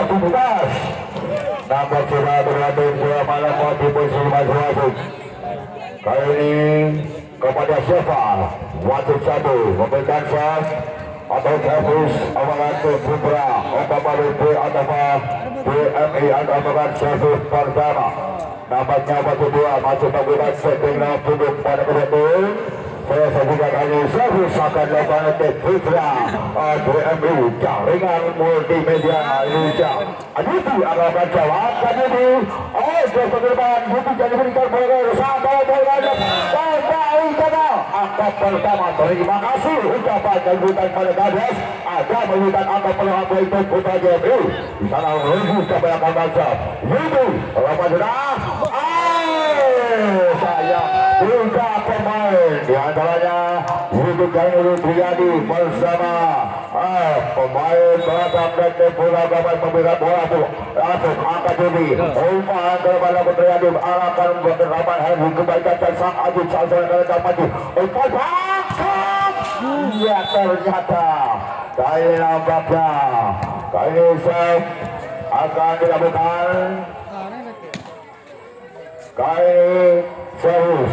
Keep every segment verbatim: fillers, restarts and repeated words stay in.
tujuh belas. Nampak sudah berada dua malam di posisi masing-masing. Kali ini kepada siapa? Wajib satu memberikan shot atau servis amalan Putra Okamari B atau B M I atau amalan servis pertama. Nampaknya waktu dua masih menggunakan setting dalam duduk pada kedua. Saya sajikan ini servis akan dilakukan oleh Putra B M I jaringan multimedia Indonesia. Aduh, akan jawab kan ini. Oh, jasa depan Budi jadi berikan bola sampai bola sampai sana. Angka pertama, terima kasih ucapan dan bukan pada Gades. Ada mengucapkan angka pertama itu Putra B M I. Di sana menuju sampai akan baca. Itu apa sudah? Saya tiga pemain di antaranya Yudi Kainul Priyadi bersama ah, pemain belakang dan bola gaban memberikan bola itu langsung angkat ini umpan kepada Priyadi arahkan berraman hari kebaikan dan sang Ajit Salsel kereta maju umpan angkat ya ternyata kali ini nampaknya kali ini save akan dilakukan kali serius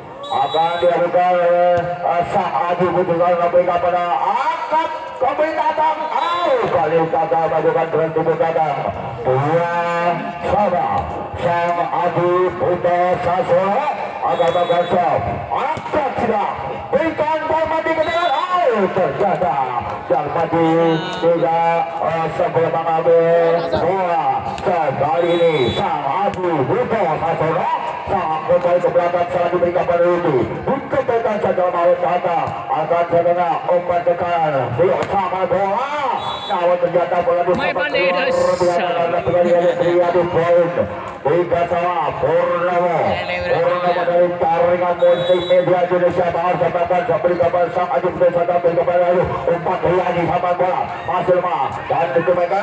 akan dilakukan oleh Sang Adi Putusan memberikan pada angkat kembali datang oh kali gagal majukan berhenti berdatang dua sama Sang Adi Putusan akan bergosok angkat sudah berikan Darmadi ke depan oh ternyata Darmadi tidak sebelum mengambil bola kali ini Sang Adi Putusan sangat kembali ke belakang saat diberikan pada Rudy dikembalikan saja mau ke atas akan terkena umpan ke kanan belum sama bola namun ternyata bola disampan keluar berbiasa terjadi poin tiga sama Purnomo Purnomo dari jaringan multimedia Indonesia bahar sepakan berikan pada Sang Adi Putusan berikan pada umpan Riyadi sama bola masih lemah dan dikembalikan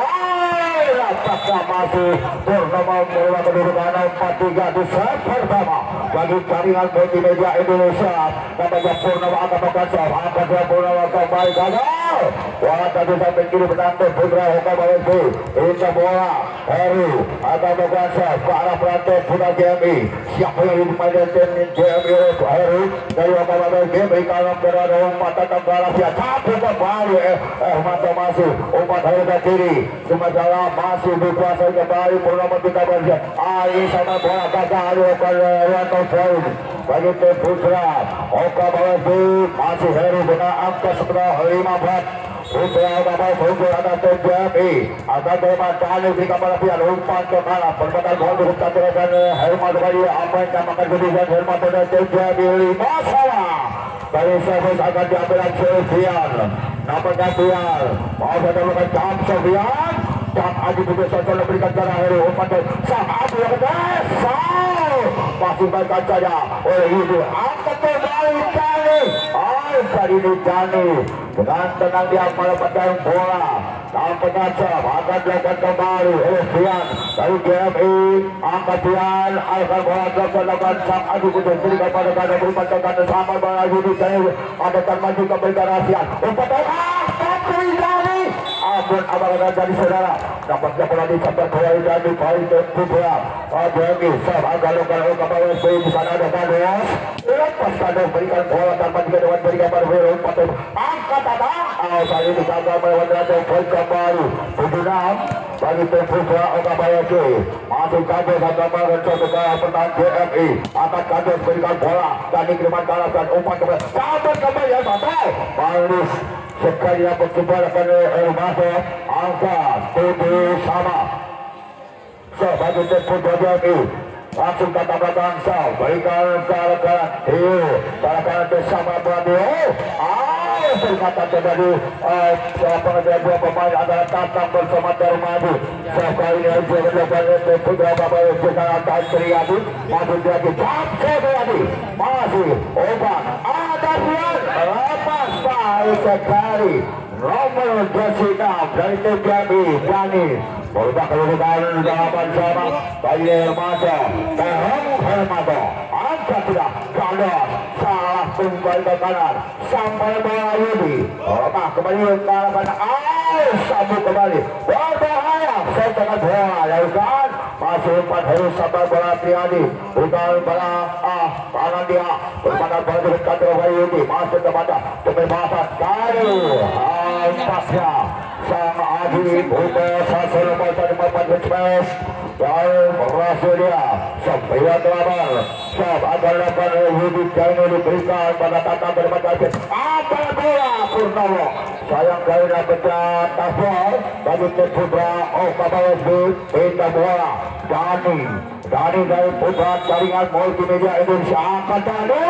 lapaknya masih Purnomo mulai menurunkan empat tiga di set pertama bagi jaringan multimedia Indonesia namanya Purnomo akan berkacau akan dia Purnomo kembali gagal bola tadi sampai kiri penantu Putra Okamari B ini bola Heru akan berkacau ke arah perantai Putra G M I siapa yang dimainkan tim G M I Heru dari Okamari G M I kalau berada umpan tetap balas ya tapi kembali eh eh mata masih umpan Heru ke kiri sementara masih dikuasai kembali Purnomo tiga berjalan Ari sama bola gagal Wanto poin bagi tim Putra Okamari B masih Heru dengan angka sebelah lima belas Putra Okamari Tunggu ada tim G M I akan bermanfaat berikan pada pihak umpan ke kanan perbuatan gol dibuka terhadap Herman kembali apa yang namakan kedua Herman pada tim G M I lima salah dari servis akan diambil Sofian nampaknya Biar mau mendapatkan jam Sofian Sang Adi Putusan berikan darah Heru umpan dan Sang Adi yang besar masih baikkan saja oleh itu angkat kembali Jani oh kali ini Jani dengan tenang dia melepaskan bola nampaknya Sam akan dilakukan kembali oleh Bian dari G M I angkat Bian akan bola dilakukan Sang Adi Putusan berikan pada ganda umpan ke ganda sama bola Yudi Jani adakan maju kembali ke Rasian umpan dan angkat Jani ampun abang-abang jadi saudara nampaknya bola dicapai kembali dari poin Putra G M I Sam akan lakukan Okamari B di sana ada Kados lepas Kados berikan bola tanpa juga dengan berikan pada Heru umpan angkat datang oh kali ini gagal melewati rantai poin kembali tujuh enam bagi tim Putra Okamari B masih Kados akan merencana ke pertahanan G M I akan Kados berikan bola dan dikiriman ke arah dan umpan kembali sampai kembali yang sampai Paulus sekali yang berkembali pada Hermanto angka tujuh sama sebagai tim Putra G M I langsung kata belakang Sam berikan ke arah kanan Hiu ke arah kanan bersama Pradio ah ternyata terjadi pengejar dua pemain antara Tatang bersama Darmadi sekali ini juga dilakukan tim Putra Okamari B akan Riyadi masih lagi Capce Riyadi masih umpan ada Rian lepas baik sekali nomor Jessica dari tim G M I Jani berubah kedudukan delapan sama bagi Hermanto Terong Hermanto angkat sudah Kados salah kembali ke kanan sampai bola Yudi lemah kembali ke arah kanan oh sambut kembali berbahaya masuk dengan bola lakukan masih umpan Heru sabar bola Triadi berikan bola ah tangan dia berpada bola di dekat Yudi masuk kepada pembebasan kali ampasnya sang Adi Buka satu nomor satu empat Express dan berhasil dia sembilan delapan siap agar lakukan Yudi Jaini diberikan pada tata bermata apa bola Purnomo sayang kali nak pecah tasbol bagi Putra oh Kabawasbi pindah bola Dani Dani dari Putra jaringan multimedia Indonesia akan Dani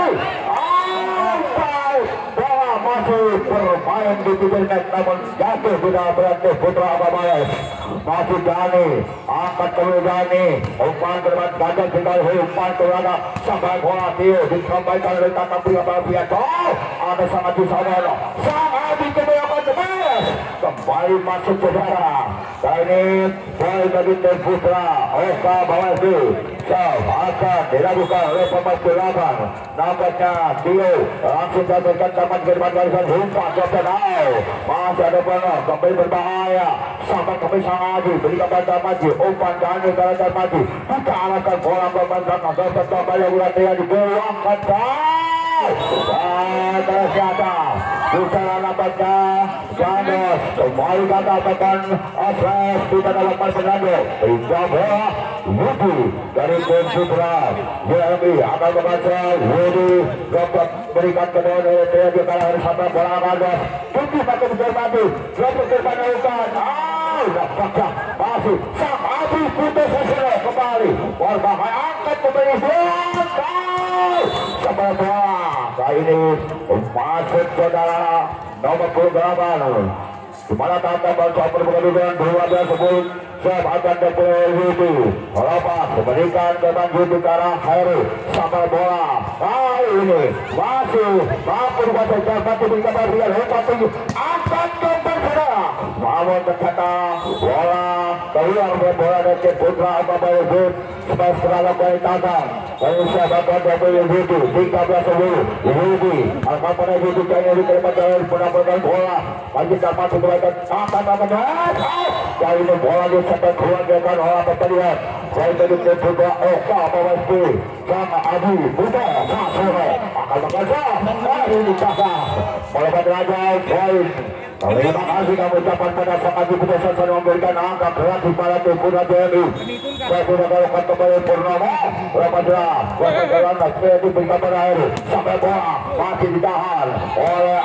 bola masih bermain di pinggir net namun jatuh tidak berarti Putra Kabawasbi masih Dani angkat kembali Dani umpan bermat gagal tinggal umpan kelana sampai bola Tio disampaikan oleh kakak pria Barbiato ada sangat di sana sangat di kebanyakan kembali masuk ke darah kali ini bola bagi Tim Putra Oka Bawaslu Sal akan dilakukan oleh pemain delapan nampaknya Tio langsung dapatkan dapat gerbang garisan umpan Jepang masih ada bola kembali berbahaya sampai kembali sang Adi berikan bantuan maju umpan Dani garajan maju kita arahkan bola pemain belakang dapat kembali Uratia di bawah kandang dan siapa Busana nampaknya Janos kembali katakan Asres tidak dalam Fernando hingga bola Wudi dari Tim Putra J M I akan membaca Wudi dapat berikan kedua dari T D kalah sampai bola Amandos tujuh pakai besar mati dapat berpanjangkan ah nampaknya masih sang Abi putus hasil kembali berbahaya angkat kembali belakang sampai bola kali ini masuk saudara nomor puluh delapan dimana tanda bantu perbukaan dua belas sepuluh siap akan dapur Yudi lepas memberikan keban Yudi ke arah Heru sampai bola kali ini masih mampu dibaca jambatan berikan barian hebat tinggi akan kembali saudara namun ternyata bola keluar dari bola dari Putra Ababa Yudi supaya setelah kali tantang lalu siap akan dapur Yudi tiga belas sepuluh Yudi akan pada Yudi kayaknya diterima dari penampilan bola bagi dapat kebaikan akan akan kali ini bola di sampai keluargakan oleh pertandingan kali tadi Putra Oka Bawaslu sama Adi Buka Sasoro akan mengajar kali ini kakak melepas raja poin. Terima kasih kami ucapkan pada sang Adi Buka Sasoro memberikan angka keras di pada Tim Putra J M I saya sudah lakukan kembali Purnomo melepas raja kuasa jalan supaya diberikan pada air sampai bola masih ditahan oleh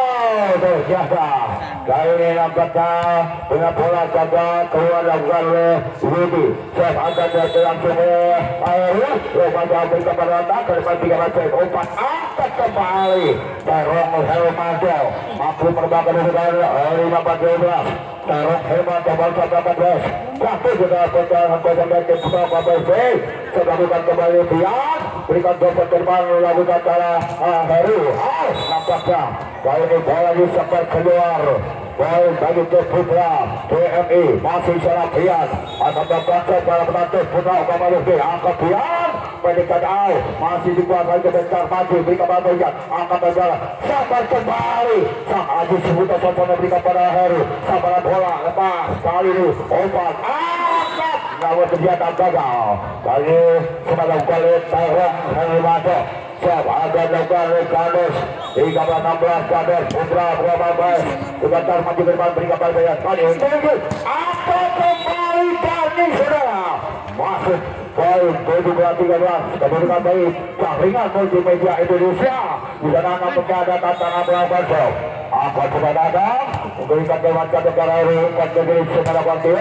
terbiasa kali ini nampaknya dengan bola gagal keluar lakukan oleh Widi Chef akan dari langsung oleh Airi lepas jauh kepada atas daripada tiga macet umpan angkat kembali Terong Hermanto mampu merbahkan dari lima empat dua belas Terong Hermanto bangsa delapan belas jatuh juga perjalanan kosong dari Putra Babes sebagikan kembali Bian berikan dompet terbang lakukan cara Heru nampaknya kali ini bola disempat keluar poin bagi Tim Putra J M I masih secara Bian akan berkontrol pada penantu Putra Babes angkat Bian pendidikan Al masih dikuasai kebencar maju berikan bantuan angkat berjalan sabar kembali sang Aji Sebuta Sopono berikan pada Heru sabar bola lepas kali ini umpan angkat namun kegiatan gagal kali ini sebagai kali Terong Hermanto siap agar lakukan Kades tiga belas enam belas Kades Putra Babes kebencar maju bermain berikan bantuan kali ini apa kembali Dani saudara masuk poin tujuh belas tiga belas kedudukan baik jaringan multimedia Indonesia di sana nampaknya ada tantangan berapa jauh apa sudah datang memberikan kewancan negara ini umpan negeri secara kuanti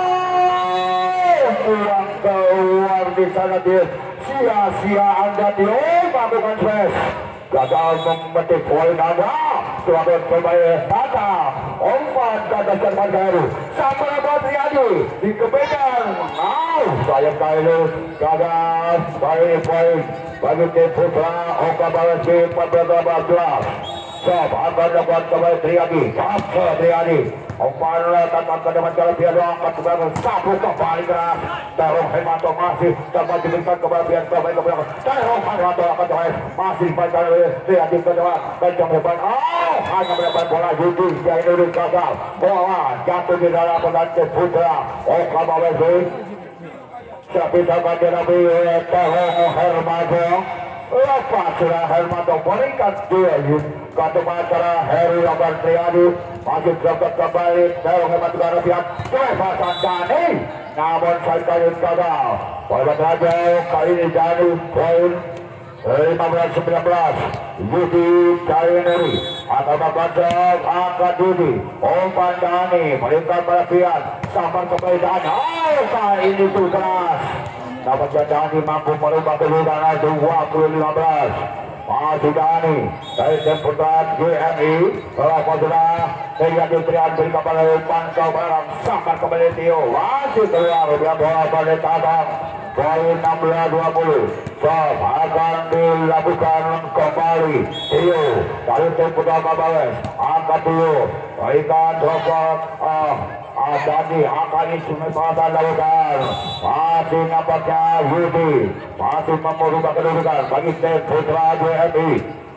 uang keluar di sana dia sia-sia anda di mampukan stres gagal memetik poin anda sebagai pemain tata umpan gagal serban baru sampai Batriadi dikepegang now sayang kali gagal kali poin bagi Tim Putra Oka Bawaslu empat belas delapan belas Sob akan dapat kembali Triadi. Capsa Triadi. Umpan tanpa ke depan jalan biar angkat kembali. Sapu kembali keras. Terong Hermanto masih dapat diberikan kembali biar kembali ke belakang. Terong Hermanto akan kembali masih dibaca oleh Triadi ke depan. Kencang depan. Oh, hanya mendapat bola Yudi. Yang ini gagal. Bola jatuh di dalam pengganti Putra. Oh, kembali sih. Tapi dapat dirapi oleh Terong Hermanto. Lepas sudah Hermanto berikan dia kata masalah Heru Labar Triadi masih dapat kembali Terong Hermanto ke arah pihak kebebasan Dani, namun sekali gagal. Poin saja kali ini Dani poin lima belas sembilan belas. Yudi Caineri akan membantu angkat Yudi. Umpan Dani berikan pada pihak sampai kembali Dani. Oh, kali ini tuh keras. Dapat Dani mampu merubah kedudukan dua puluh lima belas. Masih Dani dari tempuran G M I kalau sudah Trian Trian beri kepada umpan ke barang sampai kembali Tio masih keluar dia bola pada tabang. Poin enam belas dua puluh. Sob akan dilakukan kembali Tio dari tempuran Babawes angkat Tio berikan rokok ah Dani akan instrumentasi lakukan masih nampaknya Yudi masih merubah kedudukan bagi tim Putra J M I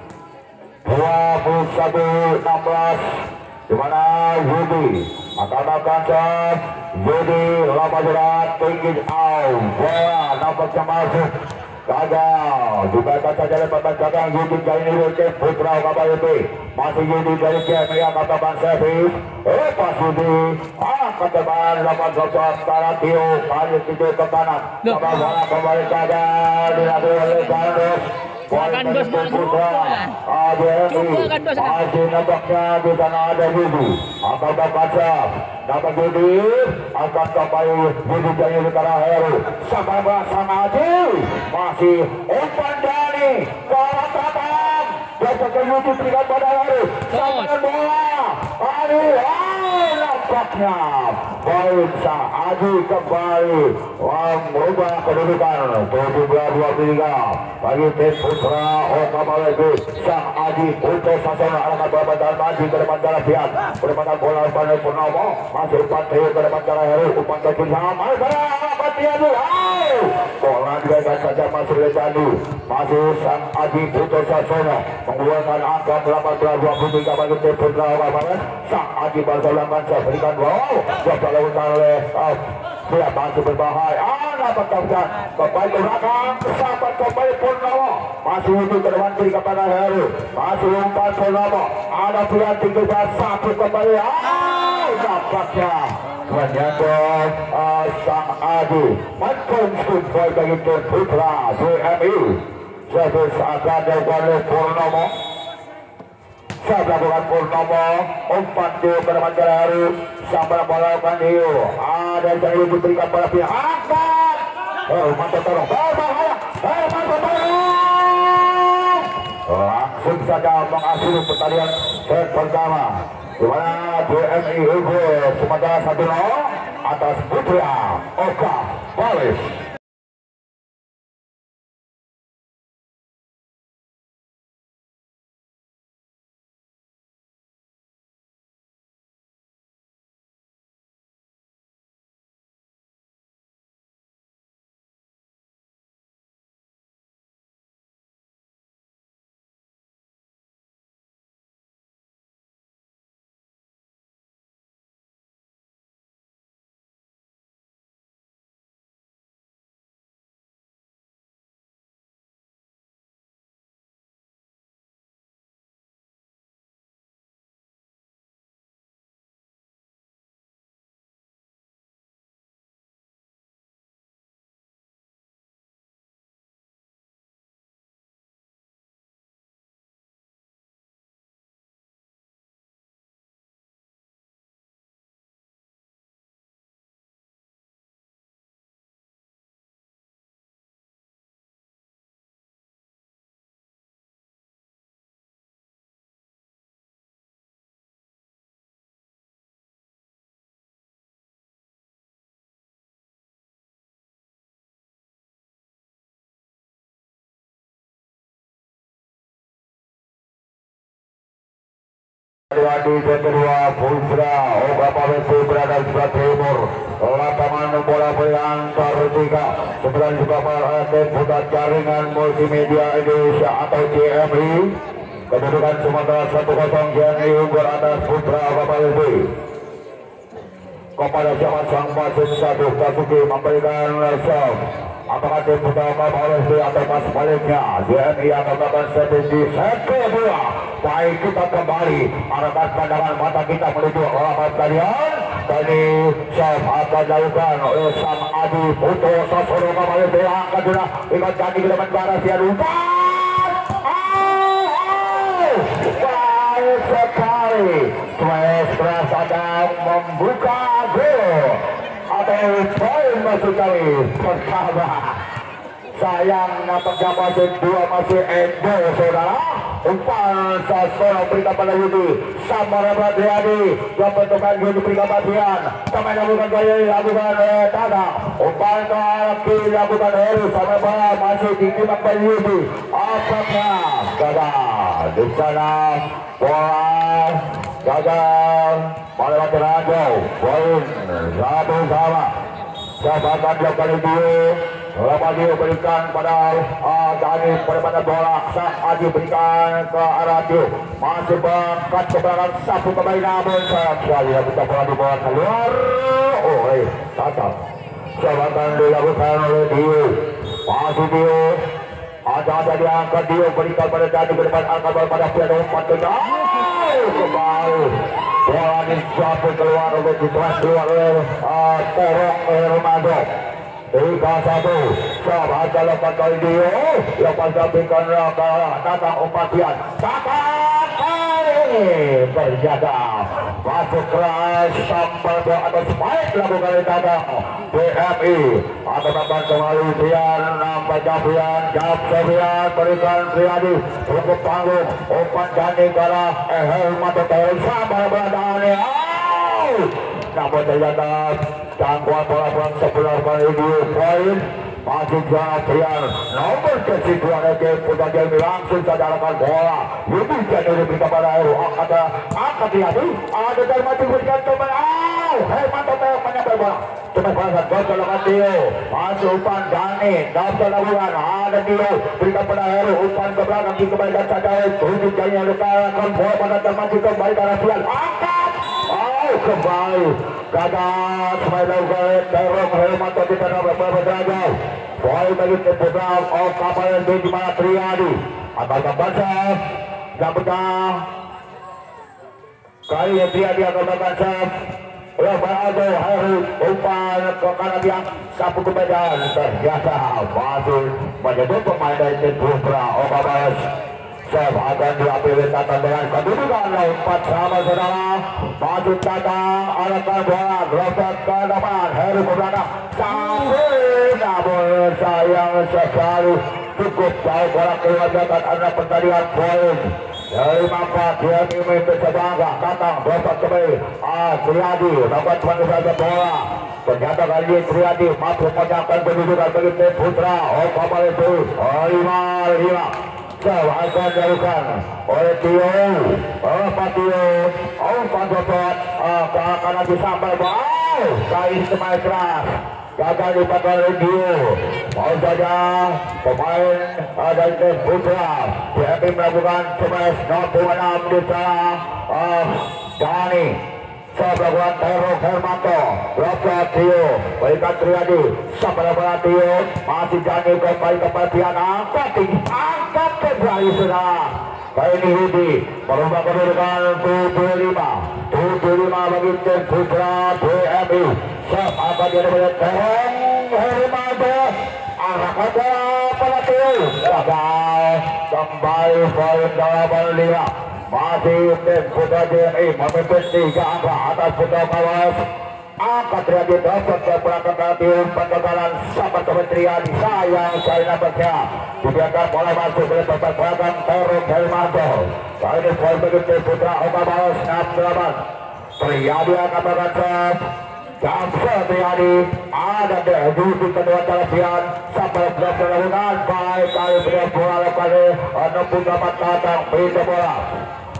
dua puluh satu enam belas di mana Yudi akan melakukan Yudi lama berat tinggi out bola nampaknya masuk gagal juga kata jalan pembacakan Yudi kali ini tim Putra Kabayuti masih Yudi dari G M I yang katakan servis lepas Yudi angkat teman lapan sosok sekarang Tio kali itu ke kanan coba bola kembali gagal dilakukan oleh Gandus Akan dos Putra A J M I masih nampaknya di sana ada Yudi akan terbaca dapat Yudi akan kembali Yudi jadi ke arah Heru sampai bersama Adi masih umpan Dani ke arah tabang dapat Yudi berikan pada Heru sampai bola Adi nampaknya poin sang Adi kembali merubah kedudukan tujuh belas dua puluh tiga bagi tim Putra Oka Malegi sang Adi untuk Sasana arahkan bola bantalan maju ke depan jalan pihak berdepan bola pada Purnomo masih umpan Tio ke depan jalan Heru umpan ke kiri sama apa Tiadu bola diberikan saja masih oleh Danu masih sang Adi Putra Sasana mengeluarkan angka delapan belas dua puluh tiga bagi tim Putra Oka Malegi sang Adi Barcelona berikan wow coba lakukan oleh dia masih berbahaya anak pertanyaan kembali ke belakang sahabat kembali Purnomo masih untuk ke depan beri kepada Heru masih umpan Purnomo ada pilihan tinggi dan satu kembali ah nampaknya menyangkut uh, sang Adi makin sukses bagi tim Putra J M I servis akan dilakukan oleh Purnomo saya melakukan Purnomo umpan Tio ke depan jalan Heru sampai melakukan Tio ada yang diberikan pada pihak angkat oh mantap tolong berbahaya eh mantap tolong langsung saja mengakhiri pertandingan set pertama di mana J M I unggul sementara satu nol atas Putra Oka Malegi. Di kedua Putra Oka Pamesi berada di sebelah timur. Lapangan bola antar tiga sebelah juga perhatian pusat jaringan multimedia Indonesia atau J M I. Kedudukan sementara satu kosong J M I unggul atas Putra Oka Pamesi. Kepada zaman sang wasit satu Basuki memberikan serve. Apakah tim Putra Oka Pamesi atau pas sebaliknya J M I akan melakukan servis di set kedua. Baik, kita kembali arahkan pandangan mata kita menuju lapangan stadion. Tadi serve akan dilakukan oleh Sam Adi Puto Sasoro kembali diangkat sudah ikat kaki ke depan barat dia umpan. Oh, baik sekali. Swestra sedang membuka gol atau poin masuk kali pertama. Sayang nampaknya masih dua masih Endo saudara. Umpan Sasoro berikan pada Yudi Samara Badriadi yang bentukan Yudi berikan bagian sama lakukan gaya lakukan Tata. Umpan ke arah kiri lakukan Heru sama bola masih ditimbang pada Yudi. Apakah gagal di sana bola gagal melewati Rajo poin satu sama. Sahabat dia kali dua. Lama dia berikan pada uh, Dani pada bola Sang Adi berikan ke arah dia masih berangkat ke belakang satu kembali namun sayang sekali kita bola di bola keluar. Oh eh tatap serangan dilakukan oleh dia masih dia ada-ada diangkat dia berikan pada Dani ke depan angkat bola pada piano umpan kejauh kembali bola dijatuh keluar oleh situasi keluar oleh uh, Terong Hermando. Tiga satu, sahabat lakukan kali dia, lepas sampaikan ke datang Umpatian, datang kali berjaga, masuk keras sampai ke atas baik lakukan datang B M I, atau dapat kembali Pian, nampak Jafian, Jafian berikan Priadi untuk panggung, umpan Dani kalah, eh Hermanto Tereng sampai berada namun ternyata jangkauan bola pulang sebelah kali dua poin masih Jafian nomor kesekian lagi putar Jamie langsung saja arahkan bola lebih jadi diberikan pada Heru ada angkat Priadi ada dari mati berikan teman oh hei mantap menyampai bola teman bola gol kalau Tio masuk umpan Dani dapat lakukan ada Tio berikan pada Heru umpan ke belakang dikembalikan saja tujuh jari yang dikalahkan bola pada termati kembali ke arah Priadi angkat oh kembali gagal supaya lakukan Terong Hermanto di tanah beberapa derajat poin bagi tim Putra Oka Pamesi di mana Priadi akan membaca dan betah kali yang Priadi akan membaca lepas Aldo Heru umpan ke kanan yang sapu ke medan ternyata masih menjadi pemain dari tim Putra Oka Pamesi. Serve akan diambil Tata dengan kedudukan empat sama saudara. Maju Tata arahkan bola gerotak ke depan Heru ke belakang sampai namun sayang sekali cukup jauh bola keluar jalan anda pertandingan poin dari mampat dia ingin bersebangga datang gerotak kembali ah Priadi dapat mengambil bola ternyata kali ini Priadi mampu menyampaikan kedudukan bagi tim Putra Oka Pamesi lima lima. Akan dilakukan oleh Tio Pak Tio umpan copot ke kanan disambar wow kali semain keras gagal dipakai oleh Tio mau saja pemain dari tim Putra D M I melakukan smash nomor enam di sana Dani Sahabat Terong Hermanto Rafa Tio berikan Triadi sampai bola Tio masih Dani kembali ke perhatian angkat tinggi angkat kembali sudah kali ini Yudi merubah kedudukan tujuh lima tujuh lima bagi tim Putra D M I serve akan dia dari Terong Hermanto arahkan bola pada Tio gagal kembali poin delapan lima masih tim Putra D M I memimpin tiga angka atas Putra Kawas angkat Triadi dapat berperangkat nanti umpan kegagalan sahabat kementerian sayang sekali nampaknya dibiarkan bola masuk oleh tempat belakang Terong Hermanto kali ini poin bagi tim Putra Oka Pamesi enam delapan Triadi akan berangkat Jamsel Triadi ada di kedua Jafian sampai berhasil dilakukan baik kali beri bola kali enam puluh delapan datang beri bola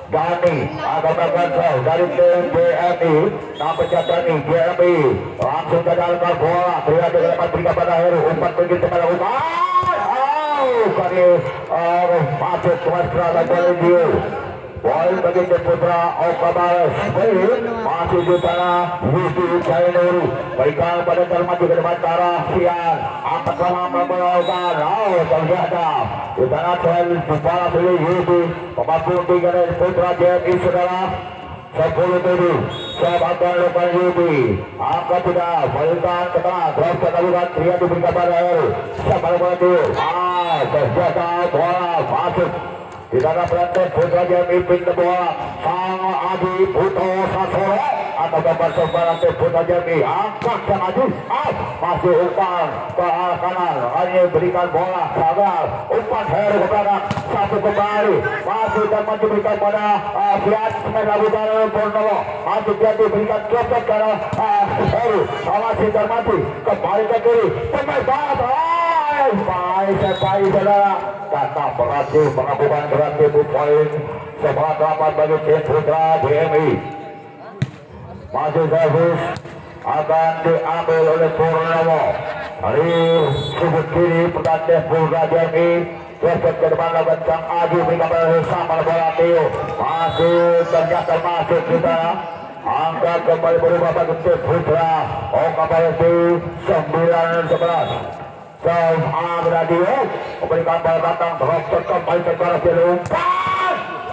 Dani akan melakukan foul dari tim J M I. Nampaknya Dani J M I langsung gagalkan bola. Terlihat di depan berikan pada Heru. Umpan pergi kepada umpan. Oh, kali oh, masuk ke Mastrada Bolivia. Bola bagi tim Putra Okabales. Masih di tanah Yudi Jainuru. Berikan pada Dalmati ke depan arah Sian. Angkat lama membawakan. Oh, ternyata di tanah Tel Bupala pilih Yudi. Pemampu tiga dari Putra J M I saudara. sepuluh tujuh. Sahabatkan lepas Yudi. Angkat tidak. Berikan ke tengah. Terus ketahuan Tria diberikan pada Heru. Siapa bola itu? Ah, ternyata bola masuk di tanah pelantik Putra J M I pintu bola. Sang Adi Puto Sasoro atau gambar sebaran tim Putra J M I. Angkat Sang Adi. Ah, masih umpan ke arah kanan. Hanya berikan bola sabar. Umpan Heru ke belakang. Satu kembali. Masih dan maju berikan pada Fiat Semela Budara Purnomo. Masih dia diberikan copot ke arah Heru. Masih dan maju kembali ke kiri. Pemain batas. Baik, baik saudara. Kata berhasil mengabukan berhasil poin sebelah delapan bagi tim Putra J M I. Masih servis akan diambil oleh Purnomo dari sudut kiri pertandingan Putra J M I. Besok ke depan lakukan Sang Adi berikan pada sama bola Tio. Masih ternyata masuk kita. Angkat kembali berubah bagi tim Putra Okabales sembilan sebelas. Sang Radio memberikan bola datang terus kembali ke arah kiri umpan.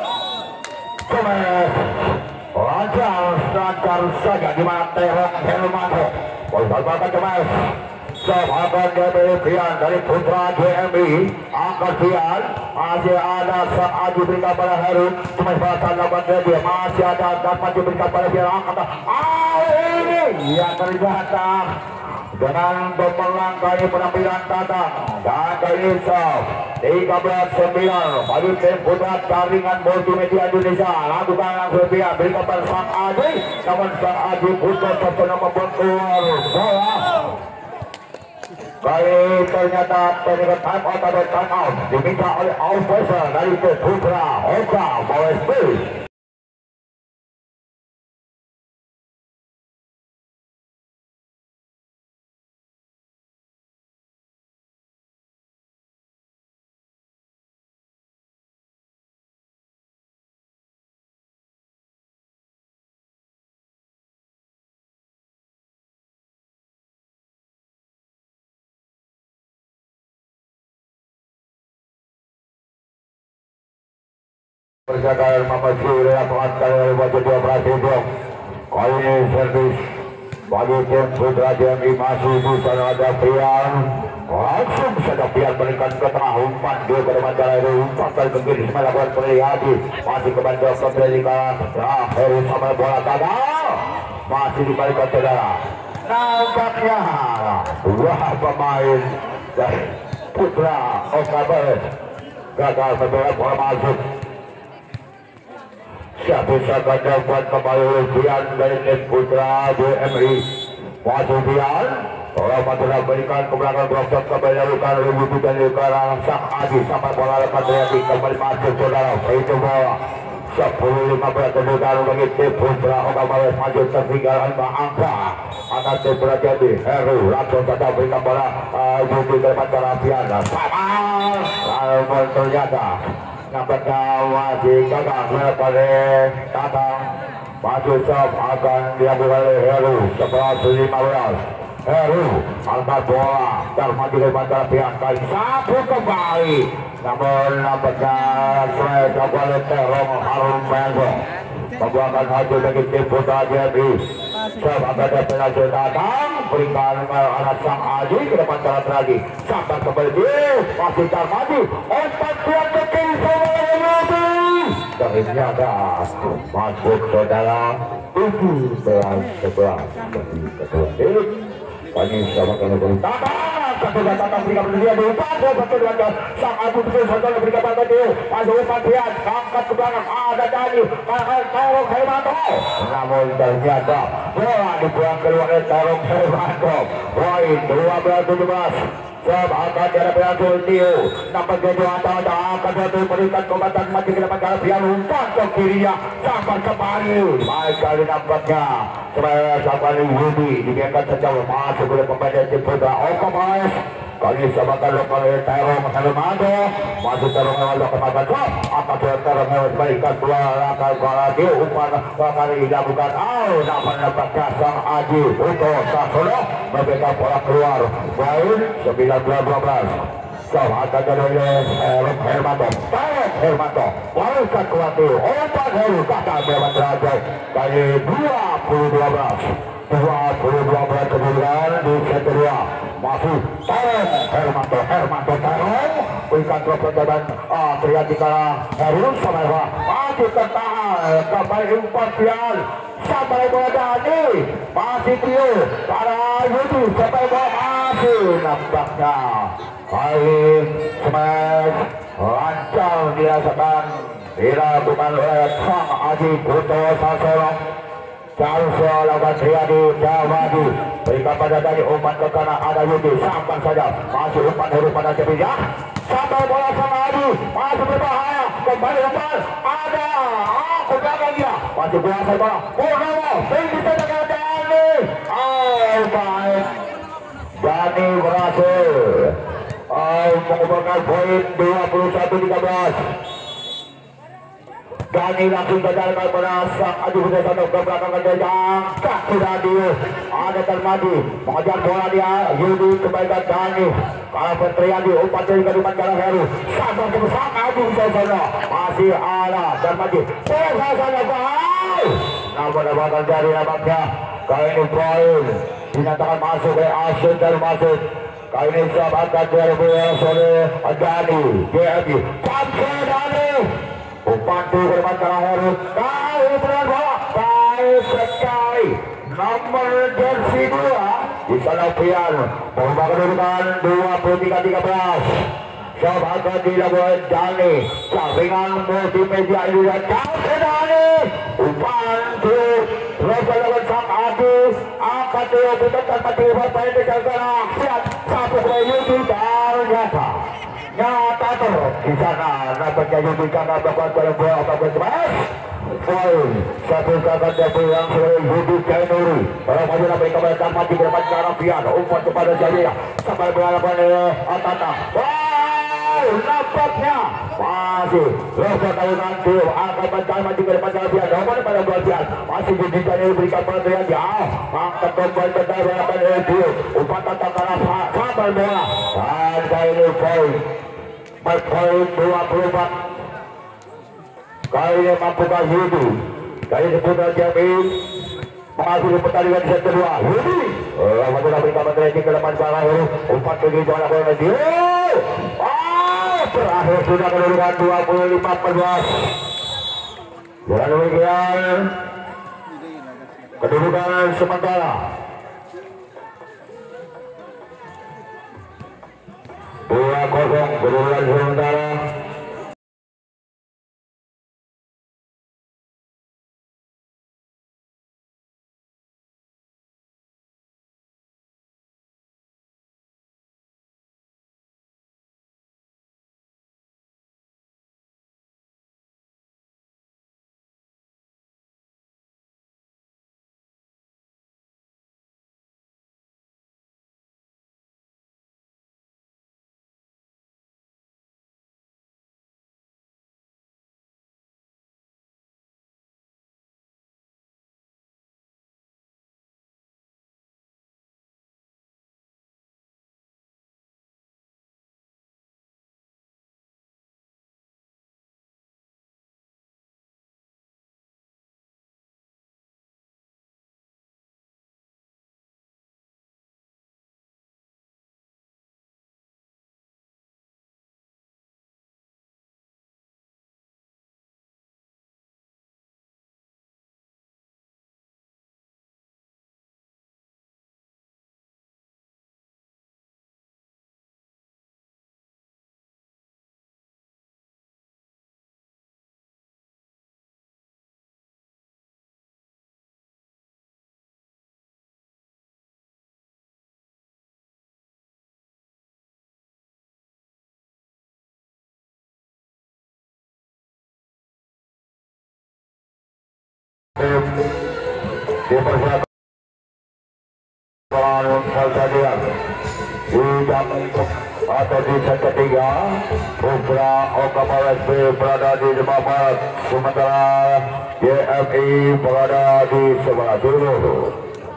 Kemes lancar lancar saja di mana Terok Helmanto. Bola bakal Kemes. Sahabat dari Pian dari Putra J M I. Angkat Pian. Masih ada Sang Adi berikan pada Heru. Kemes balasan lakukan dia. Masih ada dapat diberikan pada Pian. Angkat. Ah ini yang ternyata dengan pemenang kali penampilan datang dan kali tiga belas sembilan bagi tim Putra Jaringan Multimedia Indonesia. Lakukan langsung dia berikan pada Sang Adi, namun Sang Adi Putra terkena membuat keluar bola. Kali ternyata peningkat time out atau time out diminta oleh officer dari tim Putra Oka Bawes B. Perjalanan memasuki wilayah pengantar dari baju dua operasi blok. Kali ini servis bagi tim Putra J M I masih di sana ada Pian. Langsung saja Pian berikan ke tengah umpan dia ke depan jalan itu umpan kali ke kiri melakukan Priyadi masih ke bandar ke Predikan. Nah, Heru sama bola gagal masih dibalikan saudara. Nampaknya dua pemain dari Putra Okabales gagal membela bola masuk. Siapa saja dapat kembali Pian dari tim Putra J M I. Masuk Pian. Orang Madura berikan ke belakang berosot kembali lakukan Rubutu dan Lukaran Sang Adi sampai bola lepas terjadi kembali masuk saudara. Itu bola sepuluh lima belas kemudian bagi tim Putra Okabales maju tertinggal lima angka atas tim Putra J M I. Heru langsung saja berikan bola Rubutu ke depan cara Pian sama lalu ternyata nampaknya masih gagal pada datang masuk sub akan diambil oleh Heru sebelas lima belas. Heru angkat bola dan maju ke bandara Pian kali satu kembali namun nampaknya saya kembali Terong Harun Mengo membuahkan hasil dari tim Putra J M I. Sub akan penalti datang berikan anak Sang Adi ke depan cara lagi sampai kembali dia masih termaju empat Pian ke kiri ternyata masuk saudara tujuh belas sebelas bagi kedua tim. Kami sama kami berutama satu datang berikan bersedia diumpan satu dua Sang Adi betul saudara berikan pada dia masuk umpan Pian angkat ke belakang ada Dani akan Terong Helmanto namun ternyata bola dibuang keluar dari Terong Helmanto. Poin dua belas tujuh belas Sebagai dari penalti Tio, nampak keju atau akan satu berikan kombatan mati ke depan kalau dia umpan ke kirinya sampai kembali. Baik kali nampaknya sebenarnya sampai Yudi dibiarkan sejauh masuk oleh pemain tim Putra Oko Mas. Kali sebagai lokal terong Helmado masih terong yang kemakan drop atas terong yang berikan dua langkah lagi umpan kali dilakukan out dapat nampaknya sang Aji untuk Sasono memberikan bola keluar poin sembilan belas dua belas. Sama akan dari Hermanto Tarik Hermanto balikan ke waktu umpan Heru kata Dewan Derajat kali dua puluh dua belas dua puluh dua belas kemudian di set kedua masih Tarik Hermanto Hermanto Tarik berikan drop dan ah terjadi kala Heru sama Heru masih tertahan kembali umpan pian sampai bola Dani masih Tio para Yudi sampai bola masih nampaknya kali smash lancar dirasakan dilakukan oleh sang Aji Puto Sasono. Charles lakukan Triadi Dawadi berikan pada Dani umpan ke kanan ada Yudi sampai saja masih umpan Heru pada tepinya sampai bola sang Aji masih berbahaya kembali umpan ada aku belakang dia masih berasa bola Purnomo tinggi dengan Dani oh baik Dani berhasil oh, mengumpulkan poin dua puluh satu tiga belas. Dani langsung berjalan pada sang Adi Putra Sasono ke belakang kencang kaki Dani ada Termadi mengejar bola dia Yudi kebaikan Dani kalau Petriadi umpan dari kediman jalan Heru sampai ke sang Adi Putra Sasono masih ada Termadi bola sana gol namun dapatkan dari nampaknya kali ini poin dinyatakan masuk oleh Asyid dan masuk kali ini sahabat dari Boyang Sore Dani G M G sampai Dani umpan di depan kalah Heru kali benar bola baik sekali nomor jersey dua di sana Pian membawa kedudukan dua puluh tiga tiga belas. Sahabat dilakukan Dani sampingan multimedia Indonesia sampai Dani umpan di Rasulullah sang Adi akan dilakukan mati bermain di kanan siap satu ke Yudi ternyata nyata ter di sana nampaknya Yudi kakak bapak bola bapak smash poin satu kakak dapur yang sudah Yudi Kainuri orang maju nampaknya kebetulan mati bermain ke arah Pian umpan kepada Jaya sampai berhadapan dengan Atata nampaknya masih Robo tahunan Tio akan mencari maju ke depan jalan Pian nomor pada dua Pian masih didikan ini berikan perhatian jauh angkat kembali ke dalam pada Tio umpan tata kalah sampai bola dan kali ini poin berpoin dua puluh empat kali ini mampukah Yudi kali ini Putra Jamin mengakhiri pertandingan di set kedua Yudi maju berikan perhatian ke depan jalan Heru umpan pergi jalan bola Tio terakhir sudah kedudukan dua puluh lima sebelas. Dan demikian kedudukan sementara dua kosong kedudukan sementara dipersiapkan Salsadian di jam atau di set ketiga. Putra Okabares berada di sebelah barat, sementara Y F I berada di sebelah timur.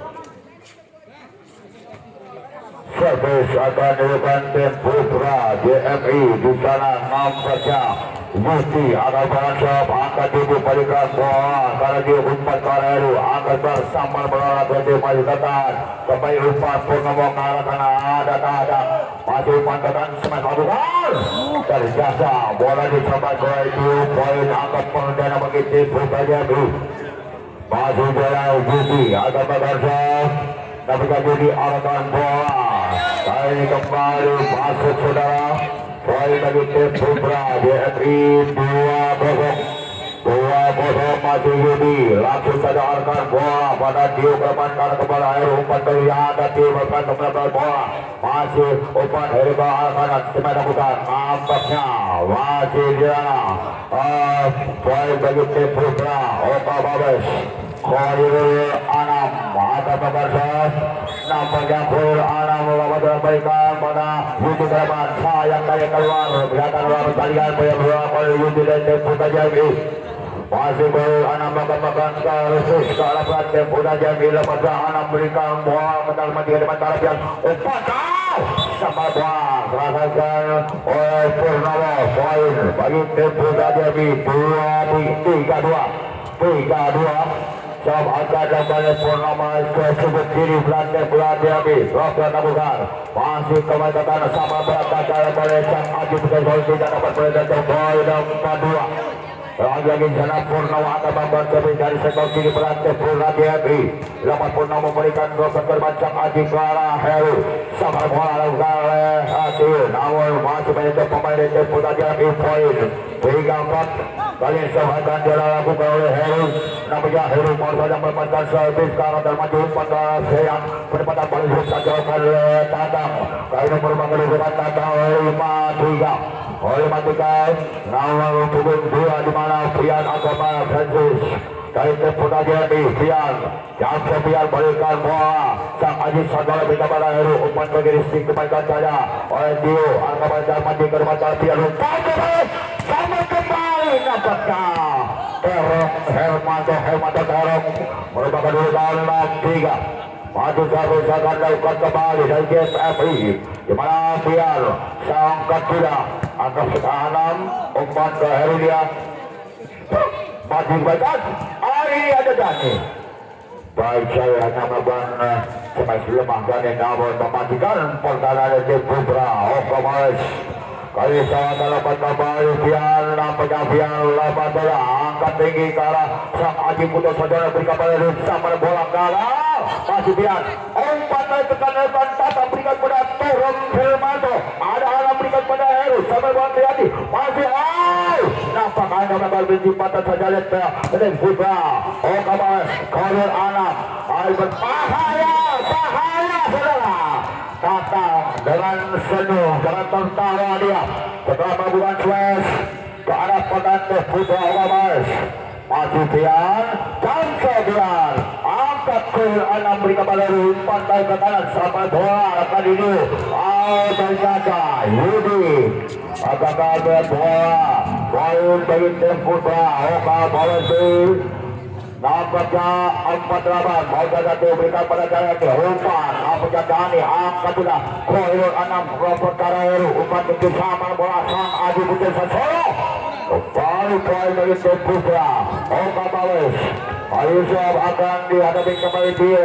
Servis akan dilakukan tim Putra J M I di sana nampaknya Gusti akan berhasil angkat tubuh balikan bola karena dia umpan ke arah itu angkat bersama berlaku di balikan sampai umpan Purnomo ke arah sana ada tak ada masih umpan ke kanan smash lakukan dari jasa bola dicoba ke itu poin angkat perdana bagi tim Putra J M I masih bola Gusti akan berhasil tapi jadi arahkan bola kali ini kembali masuk saudara poin bagi tim Putra J M I dua kosong dua kosong masih Yudi langsung saja arahkan bola pada Dio Berman karena kepala air umpan dari ada Dio Berman kembali bola masih umpan dari bawah kanan semen bukan nampaknya masih di sana uh, poin bagi tim Putra Oka Babes Khairul Anam mata pemirsa nampaknya Khairul Anam melakukan berikan pada Yudi Berman sayang dari keluar kelihatan luar pertandingan bola oleh Yudi dan tim Putra J M I masih Khairul Anam melakukan ke resus ke arah tim Putra J M I lepas Anam berikan bola mental mati ke depan taraf yang umpan kau sama bola terasakan oleh Purnomo poin bagi tim Putra J M I dua tiga dua tiga dua. Jam akan kembali Purnomo ke sudut kiri belakang bola diambil Rokan Abukan masih kembali ke tanah sama belakang kembali Sang Aji Bukan Solusi tidak dapat berada poin empat dua lagi sana Purnomo akan membantu dari sektor kiri belakang bola J M I lepas Purnomo memberikan Rokan korban Sang Aji ke arah Heru sama bola lakukan oleh Aji namun masih banyak pemain dari Putra J M I poin tiga empat kali ini akan dilakukan oleh Heru namanya Heru baru saja melepaskan servis ke arah dalam maju pada Seyan penempatan paling susah dilakukan oleh Tatang kali ini merupakan kedudukan Tatang lima tiga lima tiga nama pukul dua di mana Prian Agama Francis dari tim Putra J M I Prian yang Prian balikan bola Sang Aji Sagala berikan pada Heru umpan bagi Rizky kembalikan saja oleh Dio Agama dan mati ke depan Prian umpan sama kembali nampaknya Terong Hermanto Hermanto Terong merupakan kedudukan enam tiga maju satu akan dilakukan kembali dari J F I di mana biar sang kuda angkat setahanan umpan ke Herulia maju bagian hari ada Dani baik saya namakan semai lemah Dani namun mematikan pertahanan dari Putra Oka Mares kali saya dapat kembali biar nampaknya biar lepas bola angkat tinggi ke arah Sang Aji Putra saudara berikan pada sama bola ke arah masih biar umpan naik tekan depan Tata berikan pada Turun Hermanto ada alam berikan pada Heru sampai bola terjadi masih ay nampak hanya bakal berjipatan saja lihat dan Putra Oka Mares Khairul Anam ay berbahaya bahaya saudara Tatang dengan senyum dengan tertawa dia setelah melakukan swes ke arah pengantin Putra Oka Mares maju Pian dan Sobian angkat Khairul Anam berikan pada umpan dari ke kanan sampai bola kali ini oh ternyata Yudi agak kaget bola poin bagi tim Putra Oka Mares nampaknya empat delapan mau saja diberikan pada jalan ke umpan nampaknya Dani angkat sudah Khairul Anam Robert Karaheru umpan tinggi sama bola Sang Aji Bukan Solo kembali poin bagi tim Putra Oka Mares Ayusuf akan dihadapi kembali Dio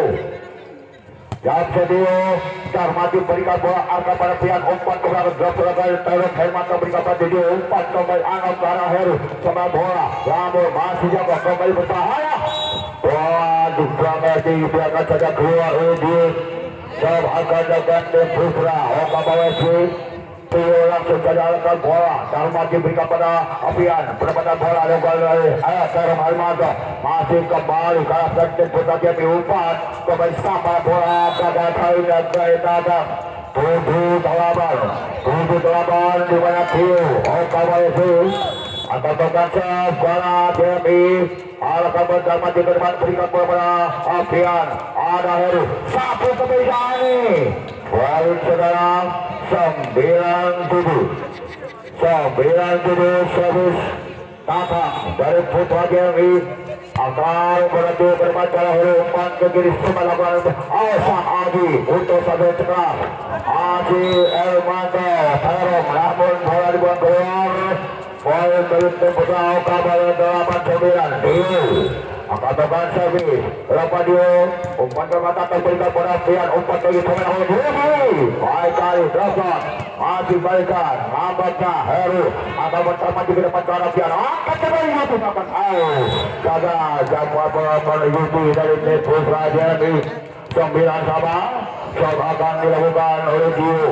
Jaksa Dio Dar maju berikan bola angkat pada pihak umpan ke belakang drop terkait Terus Hermanto berikan pada Dio umpan kembali Anam ke arah Heru sama bola namun masih jaga kembali berbahaya bola di belakang dibiarkan saja keluar oleh Dio Jawab akan datang tim Putra Oka Mares Tio langsung saja akan bola Dar maju berikan pada Apian penempatan bola dilakukan oleh Ayah Terong Hermanto masih kembali ke arah tim Putra J M I umpan kembali sama bola pada kali dan kali datang tujuh delapan tujuh delapan di mana Tio Oka Mares akan berkaca bola J M I akan berdarma di depan berikan bola pada Alfian. Ada Heru satu kebedahan ini poin saudara sembilan tujuh sembilan tujuh servis tatang dari putra J M I akan beradu ke depan bola Heru umpan ke kiri sempat lakukan Alsah Adi untuk satu tengah Adi Elmanto Terong namun bola dibuang keluar. Poin dari tim putra kabar delapan sembilan Dio akan tekan servis berapa Dio umpan ke mata terberikan pada Fian umpan bagi pemain oleh Dio baik kali Dragon masih balikan nampaknya Heru akan bertama di depan ke arah Fian akan kembali Yuti akan out gagal jamuan bola pada Yuti dari tim putra J M I sembilan sama shot akan dilakukan oleh Dio.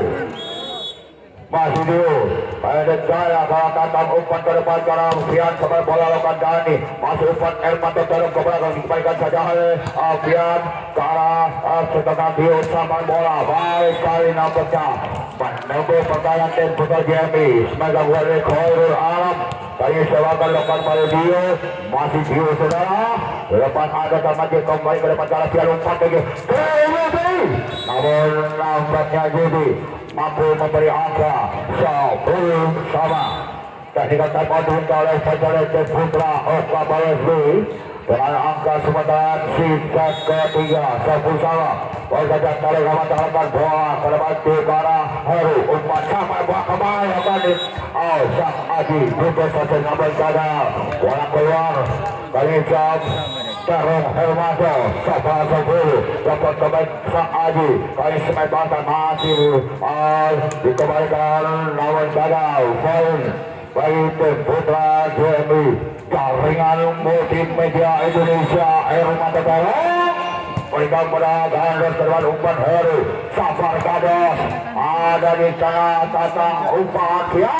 Masih Dio pada Jaya kalau tatang umpan ke depan karena Fian kembali bola lakukan Dani masih umpan Elmanto Terong ke belakang dikembalikan saja oleh Fian ke arah setengah Dio sampai bola baik kali nampaknya menembus pertahanan tim putra J M I semoga oleh Khairul Alam kali sewakan lakukan pada Dio masih Dio saudara lepas ada Tamaki kembali ke depan karena Fian umpan lagi ke Yudi namun nampaknya Yudi mampu memberi angka sepuluh sama dan dikatakan maju oleh penjaga tim putra Oka Balesli dengan angka sementara sisa ketiga sepuluh sama berjajar kali kawan terlepas bola ke depan ke arah Heru umpan sampai bola kembali akan Alsah Adi butuh satu ngambil gagal bola keluar kali jam Terong Hermanto Sapa sepuluh dapat kembali Sang Adi kali semai bantan masih uh, dikembalikan lawan gagal poin bagi tim putra J M I jaringan multimedia Indonesia Hermanto Terong berikan pada Gandos ke depan umpan Heru Safar Gados ada di tengah tatang umpan ya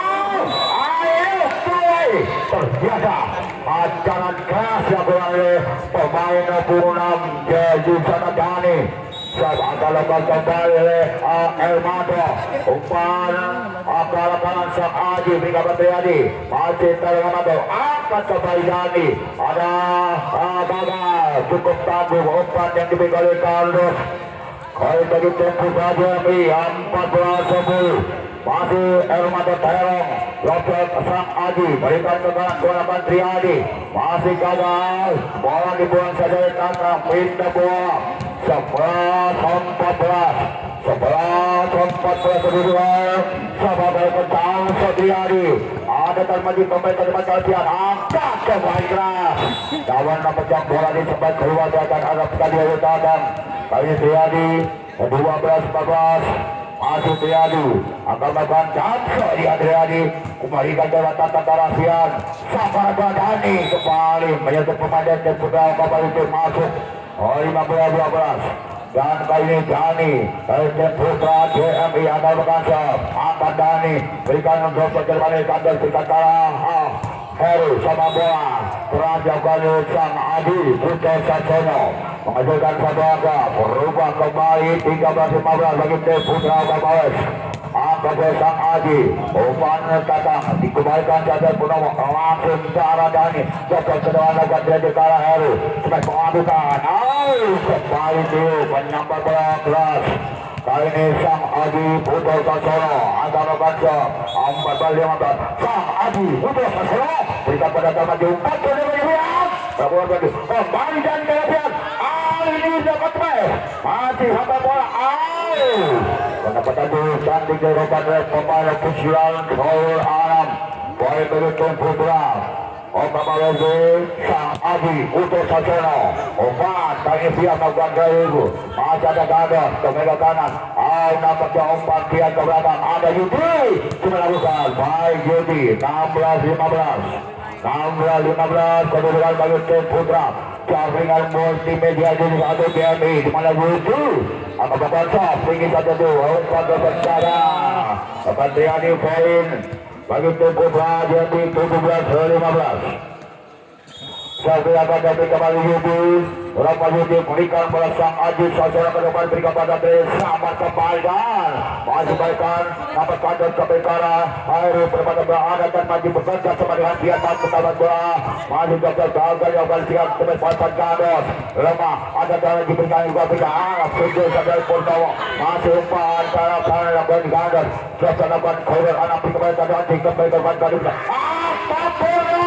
ayo play terbiasa ajaran keras yang oleh pemain puluh enam Jadi Sanadani akan lakukan kembali oleh Elmanto umpan akan lakukan Sang Aji berikan Batriadi masih Terong Elmanto akan kembali Dani ada gagal cukup tangguh umpan yang diberikan oleh Carlos kali bagi tim putra J M I empat belas sepuluh masih Elmanto Terong lopet Sang Aji berikan ke kanan bola Triadi masih gagal bola dibuang saja di tangkap pindah bola sebelas empat belas sebelas empat belas kedua sama berikan tahu Triadi ada termaju kembali ke depan kalian angkat kembali keras kawan dapat bola di sempat keluar di akan arah tadi dari tatang kali Triadi dua belas empat belas masih Triadi akan melakukan dansa di Adriadi kembalikan lewat tata Fian Safar Badani kembali menyentuh pemain dan putra kembali itu masuk oh lima belas dua belas dan kali ini Dani dari tim putra J M I akan berkansa akan Dani berikan untuk perjalanan kandang berikan kalah Heru sama bola terakhir kali Sang Adi putra Sasono mengajukan satu angka berubah kembali tiga belas lima belas bagi tim putra Kabales angka Sang Adi umpan tatang dikembalikan saja penuh langsung ke arah Dani jatuh ke depan lakukan dia ke arah Heru sebagai pengambilan ayo kembali dia menyambar bola keras kali ini Sang Adi putra Sasono akan melakukan empat belas lima belas Sang Adi putra Sasono berikan pada Taman diumpan ke depan Fian kembali dan ke Fian ini dapat main masih sampai bola ayo pendapatan dulu cantik dilakukan oleh pemain pusilan Khairul Alam poin bagi tim putra Oka Balezi Sang Adi untuk Sasono umpan kali Fian melakukan gaya itu masih ada Gados ke meja kanan ayo nampaknya umpan Fian ke belakang ada Yudi cuma lakukan baik Yudi enam belas lima belas enam belas lima belas kedudukan bagi tim putra jaringan multimedia jenis satu J M I di mana Yudi akan berbaca tinggi saja dulu umpan ke bencana akan Triadi poin bagi tim putra J M I tujuh belas lima belas Sampai akan dapat kembali Yudi. Berapa Yudi berikan bola sang Aji saudara ke depan berikan pada Dres sampai kembali dan masih baikkan dapat kandung ke Bekara. Akhirnya berpada berada dan maju bergegas sama dengan dia tak ketahuan bola. Masih gagal gagal yang balik siap sampai pasang kandos. Lemah ada tangan diberikan juga berikan arah tujuh sampai Purnomo. Masih umpan cara cara yang balik kandos. Jasa lakukan korek anak berikan pada Aji kembali ke depan kali. Apa Purnomo?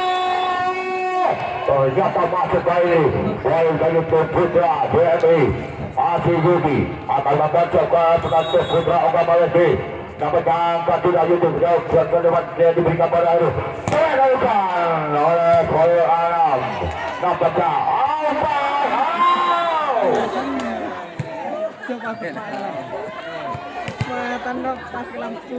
Ternyata masuk kali poin dari Putra B M I Asih Yudi akan membaca ke penonton Putra Oka Malesi dapat angkat tidak Yudi jauh ke depan dia diberikan pada itu dilakukan oleh Koyo Alam nampaknya umpan coba tanda pas lampu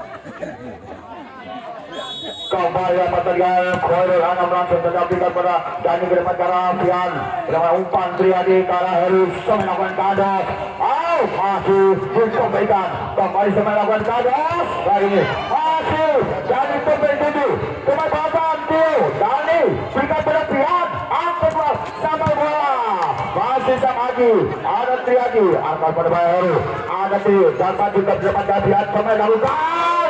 kembali pertandingan Koirul Anam langsung terdampingkan pada Dani ke depan Karafian dengan umpan Triadi ke arah Heru melakukan kados oh masih dikembalikan kembali melakukan kados kali ini masih Dani pemain tujuh kembali Tio Dani berikan pada Triad angkatlah sama bola masih sang Aji ada Triadi angkat pada Heru ada Tio dan maju ke depan Triad pemain lakukan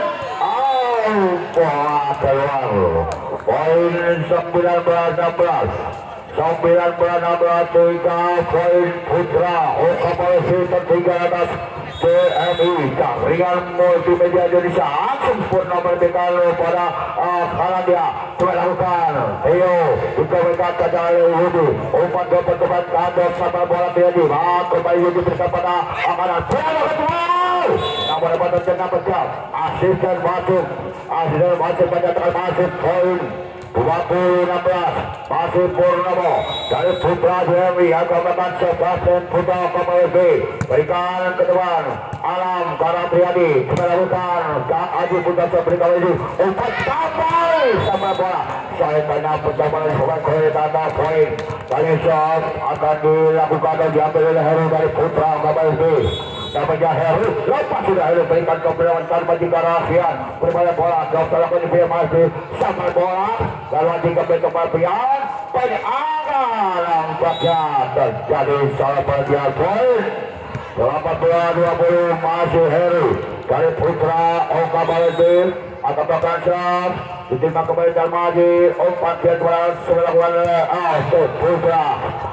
wah keluar poin sembilan belas enam belas sembilan belas enam belas tiga poin Putra Oka Malesi tertinggal atas B M I Jaringan Multimedia Indonesia langsung Purnomo berdekat pada Kalandia coba lakukan Tio juga berdekat ke Jalil Yudi umpan dapat tempat kandos sama bola Tiadi maka kembali Yudi berikan pada Amanan bola kedua namun dapat terjadi pecah asisten masuk asisten masuk menyatakan masuk poin dua puluh enam belas masih Purnomo dari Putra B M I akan melakukan sebelas dan Putra Oka Malesi berikan ke depan Alam Karang Triadi melakukan Kang Aji Putra berikan lagi umpan sampai sama bola saya tanya percobaan pemain Korea tanda poin kali shot akan dilakukan dan diambil oleh Heru dari Putra Oka Malesi namanya Heru lepas sudah Heru berikan kebenaran tanpa jika Rafian berbalik bola dokter lakukan dia masih sama bola lalu dikembali ke Papian poin agak nampaknya terjadi salah perhatian poin delapan belas dua puluh masih Heru dari Putra Oka Malesi akan berkansar diterima kembali dan maju umpan dia kepada sembilan ah Putra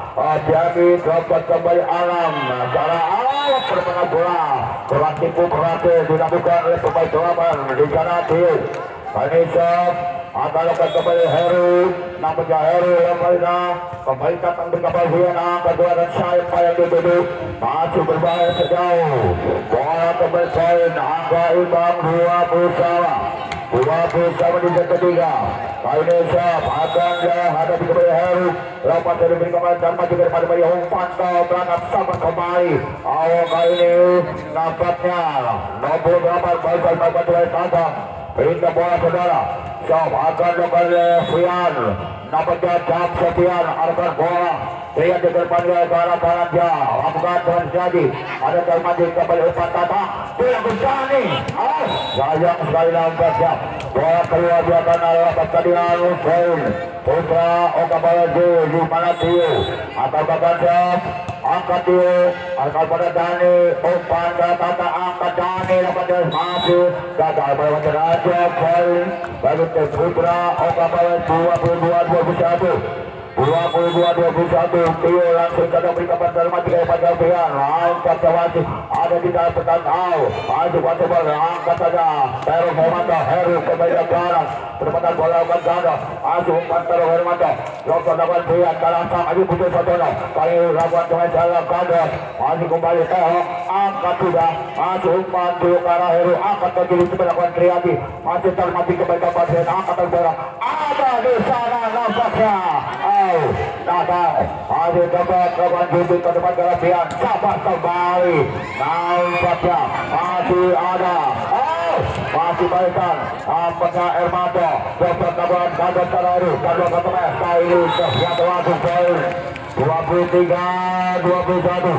jadi dapat kembali Alam cara Alam permainan bola bola tipu berhasil dilakukan oleh pemain delapan di sana Tio Vanessa akan lakukan kembali Heru nampaknya Heru yang kembali kembali datang di kapal Viena kedua dan sayap yang dituduh masih berbahaya sejauh bola kembali poin angka imbang dua puluh sama dua puluh sama di set ketiga Vanessa akan dihadapi kembali Heru lepas dari beri kembali dan maju daripada Bayi umpan ke berangkat sama kembali awal kali ini nampaknya enam puluh delapan baikkan baikkan dari Tantang pindah bola saudara Sob akan lakukan Fian nampaknya Jam Sofian arahkan bola dia di depan dia ke arah kanan dia lakukan dengan jadi ada termati kembali umpan Tata dia berjani oh sayang sekali nampaknya bola keluar dia karena lepas tadian poin Putra Oka Malesi di mana Tio akan bergerak angkat Tio akan pada Dani umpan Tata angkat Dani lepas dia masih gagal pada Raja poin bagi Putra Oka Malesi dua puluh dua dua puluh satu dua puluh dua dua puluh satu Tio langsung kadang beri kabar terima tiga pada Fian angkat Jawati ada di dalam pertandingan masuk pada bola angkat saja Heru Hermanto Heru kembali ke arah perempatan bola umpan ganda masuk umpan Heru Hermanto dokter dapat Fian kalah sang Aji Putus Sotono kali lakukan dengan jalan ganda masih kembali Teo angkat sudah masuk umpan Tio ke arah Heru angkat ke kiri melakukan Triadi masih termati kembali ke Fian angkat bola ada di sana nampaknya datang ada dapat kawan Judi ke depan Garapian sabar kembali nampaknya masih ada oh masih baikan nampaknya Hermanto dapat kawan Ganda Tararu Ganda Ketemes kali ternyata langsung poin dua puluh tiga dua puluh satu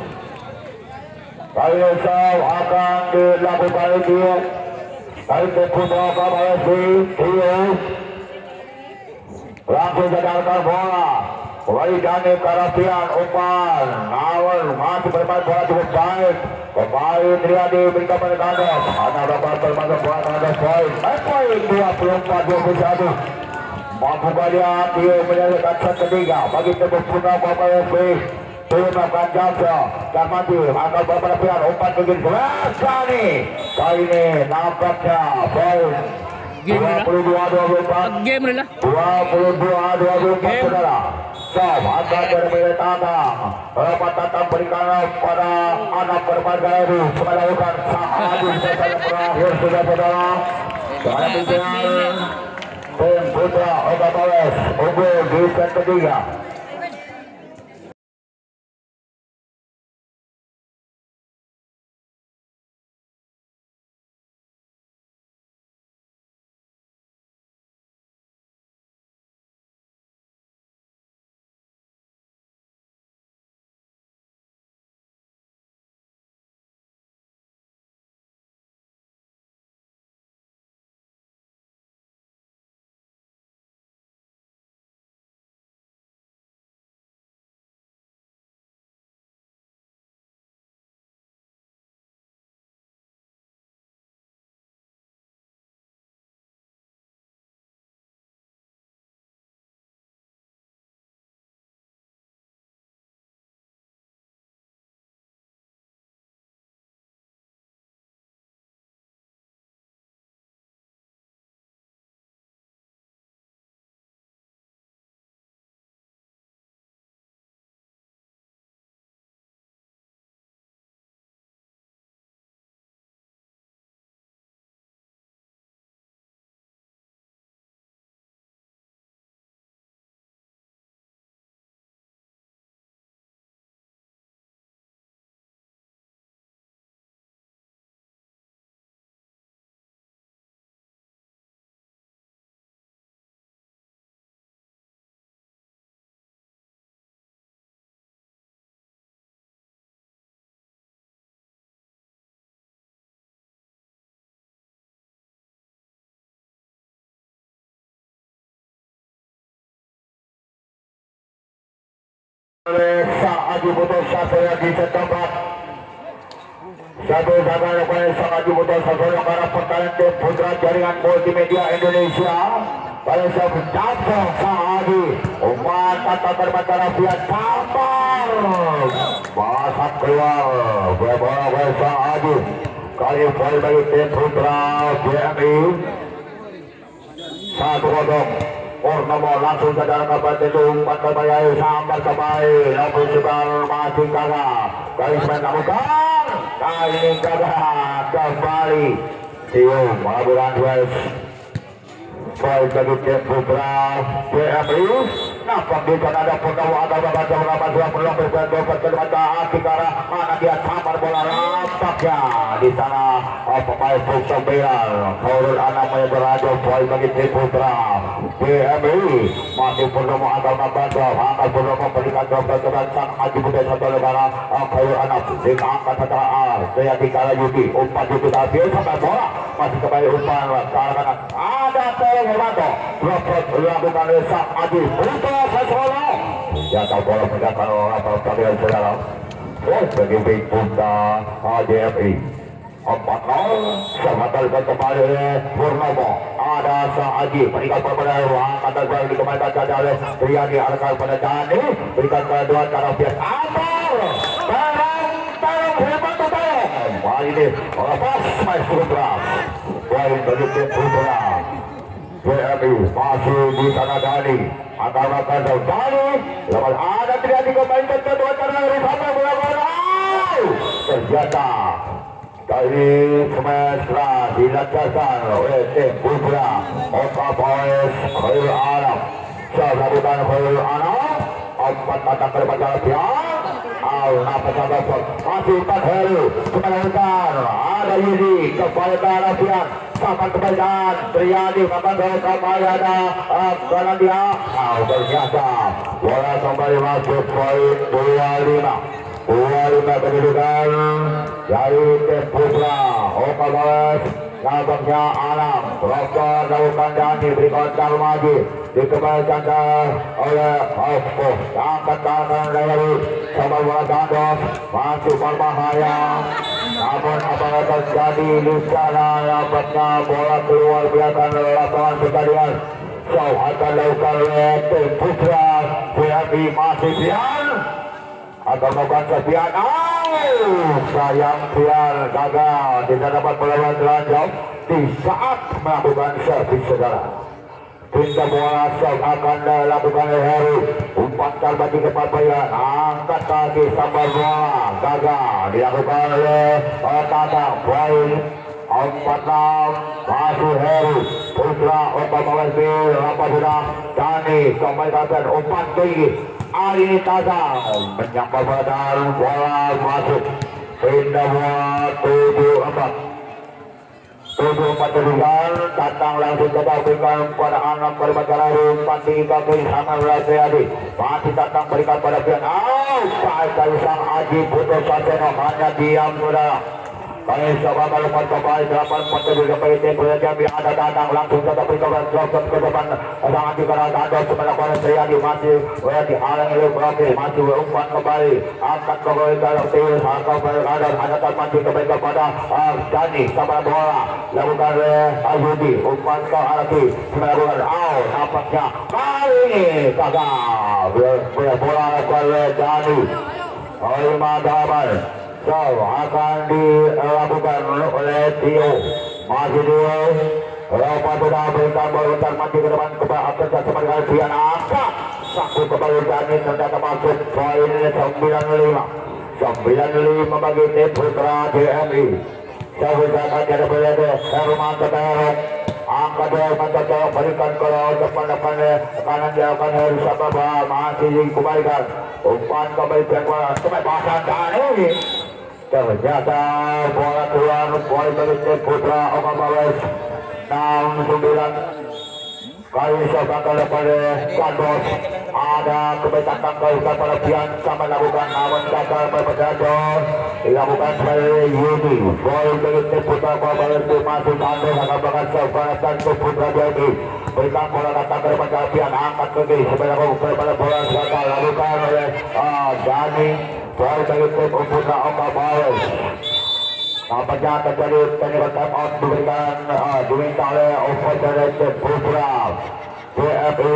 kali Esau akan dilakukan Tio kali Putra Oka Malesi Tio langsung jadarkan bola. Kembali Dani Karapian umpan, namun masih bermain bola cukup baik. Kembali Triadi berikan pada Gandos. Hanya dapat bermain bola Gandos poin. Eh poin dua puluh empat dua puluh satu. Mampukah dia dia menyelesaikan set ketiga bagi tembus putra Bapak S B. Dia melakukan jasa dan mati akan beberapa pihak umpan begini Dani. Kali ini nampaknya poin dua puluh dua dua puluh empat. Game lah. dua puluh dua dua puluh empat saudara. Stop akan berbeda tatang. Rapat tatang berikan pada anak berbagai itu melakukan saat ini selesai berakhir sudah saudara. Saya pimpinan tim putra Obat Oles unggul di set ketiga. Saat diputus satu lagi setempat satu zaman lepas sangat diputus satu karena pertandingan tim putra jaringan multimedia Indonesia pada saat datang Saadi umpan tata terbantara pihak tambang basat keluar berbola oleh Saadi kali poin bagi tim putra B M I satu kosong. Purnomo langsung saja ke Bandung Pantai Bayai sampai kembali langsung sebar masih kakak garis main kamukan kali ini kakak kembali siung Maburan West poin bagi tim putra B M I nampak di sana ada Purnomo ada babat beberapa dua puluh berbentuk berkata akhir arah mana dia sambar bola rampaknya di sana pemain Pusat Beral Khairul Anam yang berada poin bagi tim putra B M I masih Purnomo akan membantu akan Purnomo berikan dokter dengan sang Haji Buddha Satu Negara Khairul Anam dengan angkat secara A saya dikala Yuki umpan Yuki terakhir sampai bola masih kembali umpan ke arah kanan ada Tolong Hermanto Robert dilakukan oleh sang Haji Buddha Sasolo ya tahu bola meninggalkan orang pertandingan saudara poin bagi tim putra H D M I empat nol sementara kembali oleh Purnomo ada Sahaji berikan kepada ruang kata gol dikembalikan saja oleh Riyadi arahkan pada Dani berikan kedua cara bias Amal tarang tarang hebat tarang kembali ini lepas maestro beras poin bagi tim putra B M I masih di sana Dani akan melakukan Dani lepas ada Riyadi kembalikan kedua cara bersama bola-bola ternyata kali semestra dilancarkan oleh tim putra Oka Boys Khairul Anam Sahabutan Khairul Anam empat kata terbaca pihak Al Nafas Abasok masih empat Heru kembalikan ada Yudi kembalikan pihak sampai kembalikan Triadi akan kembali ada kanan dia Al ternyata bola kembali masuk poin dua puluh lima dua puluh lima kedudukan dari tim putra Oka Boys nampaknya Alam Rokor Daukan Dani berikan Dalmaji dikembalikan oleh Opo. Angkat kanan dari sama bola gandos masih berbahaya. Namun apa yang terjadi di sana, dapatnya bola keluar biarkan lapangan pertandingan. So akan lakukan oleh tim Putra. Tapi masih Pian akan melakukan sepian. Oh, sayang Pian gagal tidak dapat melawan lanjut di saat melakukan servis saudara. Pindah bola shot akan dilakukan oleh Heru. Umpan bagi kepada Pian, angkat kaki sambar bola gagal dilakukan oleh Tatang. Poin empat enam masih Heru. Putra umpan mengambil apa sudah Dani kembalikan umpan tinggi. Ali ini Tatang menyambar badan bola masuk. Pindah bola tujuh empat. Tujuh empat tujuan Tatang langsung kita berikan pada anak berbacara umpan tiga kali sama Rasiadi. Masih Tatang berikan pada Pian. Oh, kali sang Aji putus Saseno hanya diam saudara. Kali coba kalau kembali delapan empat tujuh sampai tim Jambi ada Tatang langsung kita berikan ke ke depan sang Aji karena ada sebenarnya Rasiadi masih berarti halang oleh Broke masih umpan kembali angkat kembali dalam tim atau berada ada masih kembali kepada Dani sama bola lakukan oleh Ayudi umpan ke Arki melakukan out nampaknya kali ini gagal bola oleh Dani lima delapan. So akan dilakukan oleh Tio masih Tio Lepas sudah berikan bola bentar maju ke depan kepada Abdul Jasman Alfian angkat satu kembali Dani ternyata masuk poin sembilan lima sembilan lima bagi tim Putra J M I. Saya ada berada Herman Teterok angkat bola mantap jauh berikan ke depan-depan kanan dilakukan Heru Sababa masih dikembalikan umpan kembali bola sampai pasang Dani ternyata bola keluar poin bagi tim Putra Oka Bawes enam sembilan kali seorang kepada Kandos ada kebetulan kali pada Pian sama lakukan namun gagal berpedagang dilakukan oleh Yudi poin bagi tim Putra Oka Bawes masih Kandos akan bahkan seorang dan Putra Jadi berikan bola datang kepada Pian angkat ke kiri sebenarnya kepada bola gagal lakukan oleh Dani poin bagi tim Putra Oka Bawes. Apakah terjadi penyebab time out diberikan uh, diminta oleh official tim Putra J M I.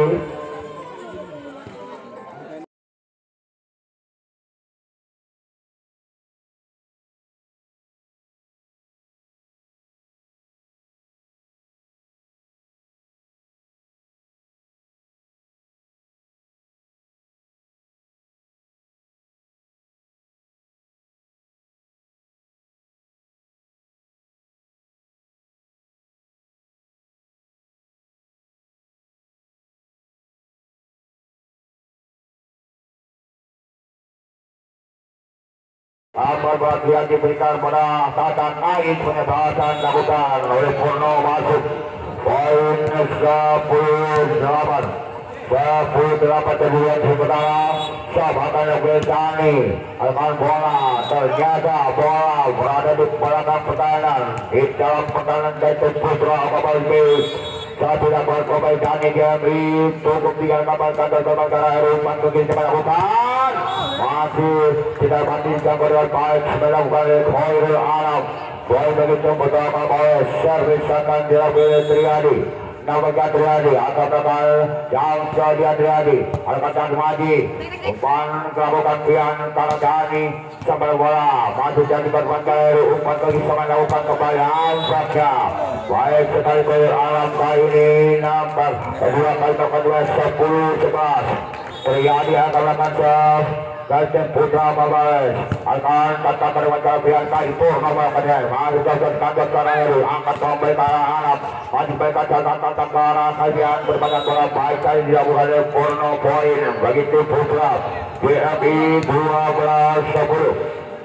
Apa bagian diberikan pada Tatang Ais penyebaran lakukan oleh Purno masuk poin sepuluh delapan sepuluh delapan kemudian sementara sahabat Dani akan bola ternyata bola berada di belakang pertahanan di dalam pertahanan dari Putra Oka Bawes. Saat tidak berkobai Dani Jambi cukup tiga kapal kantor kebakaran rumah begini melakukan masih tidak bandingkan berdua baik melakukan Khairul Alam poin begitu pertama Bawes servis akan dilakukan oleh Triadi Nawaga Triadi akan bakal yang jadi Triadi akan datang Haji umpan melakukan Pian karena Dani sampai bola masih jadi berbantai umpan bagi sama lakukan kembali angkatnya baik sekali Khairul Alam kali ini nampak kedua kali kedua sepuluh sebelas Triadi akan melakukan dari tim Putra Bawes akan tetap berwajah Pian kali Purno Padahal masih jauh kantor ke Heru angkat kembali ke arah Arab masih baik jalan tentang ke arah Pian berbadan bola baik kali dilakukan oleh Purno poin bagi tim Putra J M I dua belas sepuluh.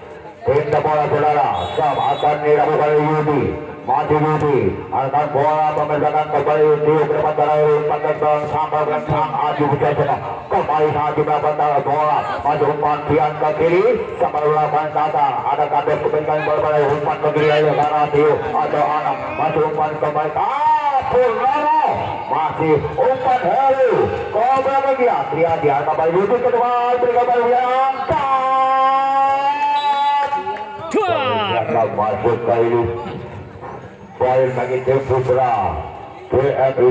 Pindah bola saudara Sam akan dilakukan oleh Yudi masih Yudi akan bola pemegangan kembali di berdepan ke Heru Padahal sampai dengan sang Aju Bujasana kembali Aju melakukan bola maju umpan Pian ke kiri sampai melakukan Tatang ada Kandos kepentingan bola pada umpan ke kiri karena Tio ada anak maju umpan kembali ah Purnomo masih umpan Heru Cobra lagi ya Triadi kembali duduk ke depan beri kembali yang ternyata masuk ke ini poin bagi tim Putra P M I.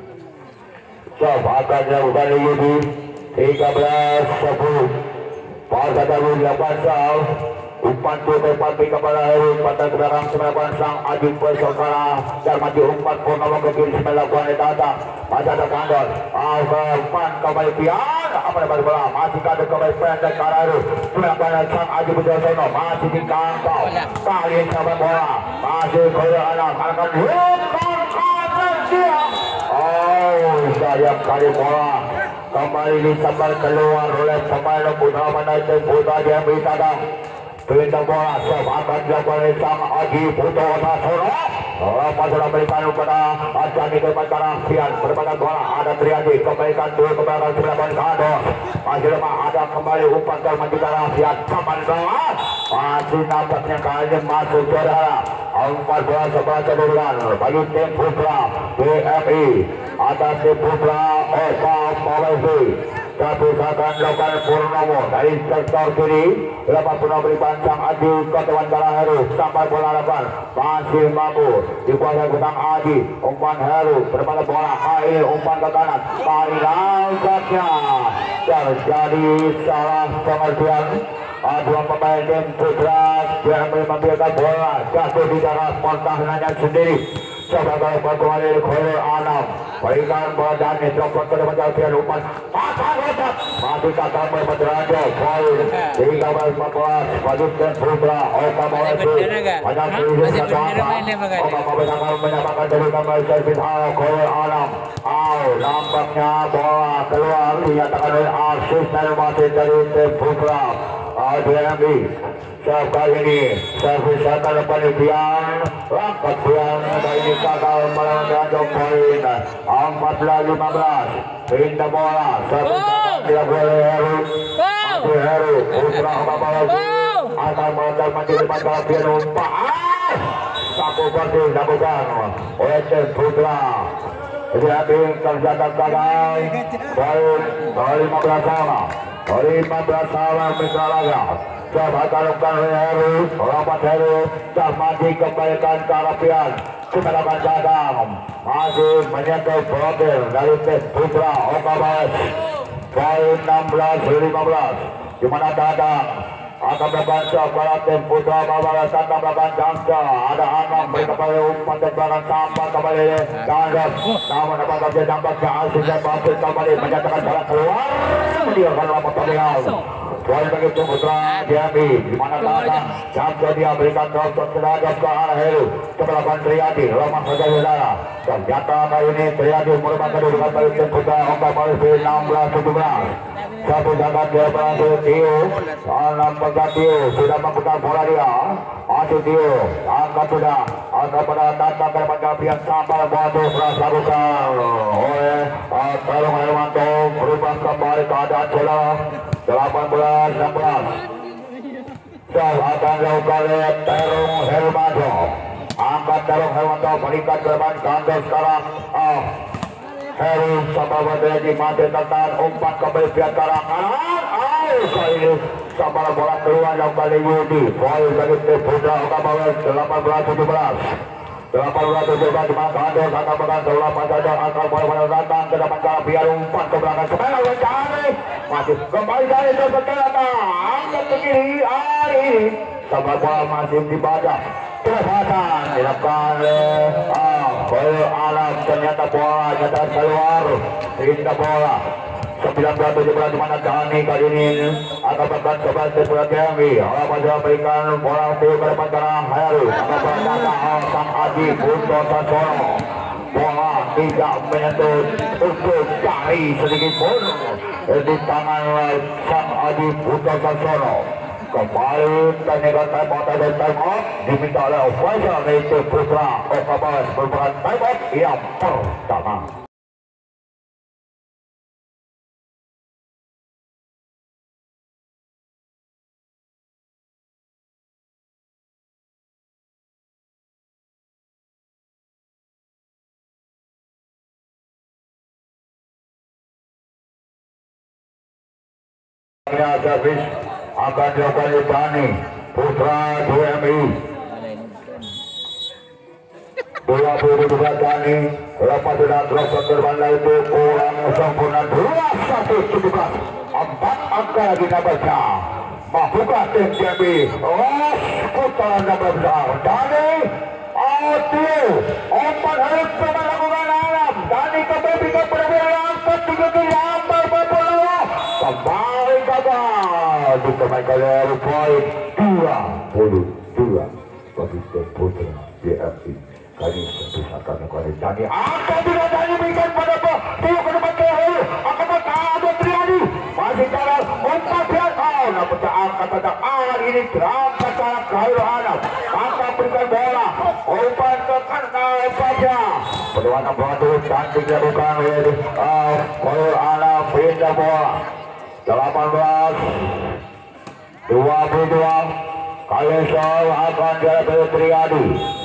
Coba akan dilakukan ini tiga belas sepuluh pada tahun delapan tahun umpan tu tempat di kepala Heru pada sekarang sembilan sang Adi Pesokara dan maju umpan Purnomo ke kiri sembilan buah tata pada ada kandor umpan kembali pian apa dapat bola masih kandor kembali pendek ke arah Heru sembilan sang Adi Pesokara masih di kantau kali ini sampai bola masih kaya anak akan hukum kanan dia oh sayang kali bola kembali disambar keluar oleh pemain Putra United Putra yang berita perintah bola siap akan dilakukan sang Adi Putra Sasoro lepas dalam berikan kepada Ajani depan kanan Fian berdepan bola ada Triadi kembalikan dua kembalikan sembilan kado masih lemah ada kembali umpan termaju kanan Fian kapan bawah masih nampaknya kali ini masuk saudara umpan bola sebelah kedudukan bagi tim Putra P M I atas tim Putra Eka Mawezi satu akan dilakukan Purnomo dari sektor kiri lepas Purnomo berikan sang Adi ke teman kalah Heru sampai bola depan masih mampu dikuasai ke sang Adi umpan Heru berdepan bola kali umpan ke kanan kali langkahnya terjadi salah pengertian dua pemain tim Putra yang mengambilkan bola jatuh di dalam pertahanannya sendiri coba kalau kembali Khairul Anam berikan bola dan dicopot ke depan jauh umpan patah letak masih kata berpederaja poin tiga belas empat belas bagi tim Putra Oka Mawezi banyak tulis satu angka Oka Mawezi akan menyamakan dari kembali servis Khairul Anam Au nampaknya bola keluar dinyatakan oleh asisten wasit dari tim Putra P M I. Siap kali ini servis akan depan Pian langkah Pian dan ini gagal melawan poin empat belas lima belas pindah bola servis akan dilakukan oleh Heru masih Heru Putra Mawezi akan mengajar maju depan kalau Pian umpan satu berarti dilakukan oleh tim Putra jadi terjaga gagal poin lima belas sama lima belas sama Mitra Laga coba taruhkan oleh Heru lompat Heru mati kembalikan ke arah Pian kita dapat Dadang masih menyentuh profil dari tim Putra Oka Mawezi poin enam belas lima belas dimana Dadang akan berbaca para tim Putra Mawezi akan melakukan jangka ada Anam mereka pada umpan tembakan sampah kembali Dandas namun dapat kerja dampaknya Asyik dan Basir kembali menyatakan bola keluar dia akan lapat terlihat poin bagi tim Putra P M I dimana Dadang jangka dia berikan contoh terhadap ke arah Heru kebelakan Triadi lemah saja udara ternyata kali ini Triadi merupakan kedudukan bagi tim Putra Oka Mawezi enam belas tujuh belas satu jangan dia berhasil Tio enam pegang Tio sudah mempegang bola dia masih Tio angkat sudah angkat pada datang ke depan Gabriel sampai batu berasa bukan oleh Terung Hermanto berubah kembali keadaan bola delapan belas enam belas Jauh akan dilakukan oleh Terung Hermanto angkat Terung Hermanto berikan ke depan kandang sekarang oh Heru sama Badredi mati tertahan umpan kembali pihak kanan kanan ayo kali ini sama bola keluar yang kali Yudi poin bagi tim Putra Oka Mawezi delapan belas tujuh belas delapan belas tujuh belas di mana Kandor akan berangkat delapan saja angkat bola datang ke depan kanan biar umpan ke belakang kembali oleh Cari masih kembali dari ke kanan angkat ke kiri hari ini sama bola masih dibaca kesempatan dilakukan ah bola alam ternyata bola nyata keluar pindah bola sembilan belas tujuh belas di mana Dani kali ini akan berangkat kembali ke bola Jambi Allah masih berikan bola ke depan kanan Heru akan berangkat sang Adi Putra Sasoro bola tidak menyentuh untuk cari sedikit pun di tangan sang Adi Putra Sasoro kembali teknikal time out dan time out diminta oleh official dari Putra Oka Mawezi merupakan time out yang pertama. Ya, servis akan dilakukan oleh Dani Putra D M I. Dua puluh dua Dani lepas sudah drop terbang itu kurang sempurna dua satu tujuh empat angka lagi nampaknya membuka tim D M I. Oh, putaran nomor besar Dani Audio empat harus coba lakukan alam Dani kembali ke perwira ketiga yang berbeda kembali gagal dikembalikan oleh poin dua puluh dua bagi tim Putra D M I. Kali ini akan melakukan Dani akan tidak Dani berikan pada dia ke depan terakhir akan ada Triadi masih cara umpat lihat oh namun angkat pada hari ini terangkat cara Khairul Anam akan berikan bola umpan ke kanan umpatnya perlawanan bola cantik dilakukan oleh Khairul Anam pindah bola delapan belas dua puluh dua kali soal akan dilakukan Triadi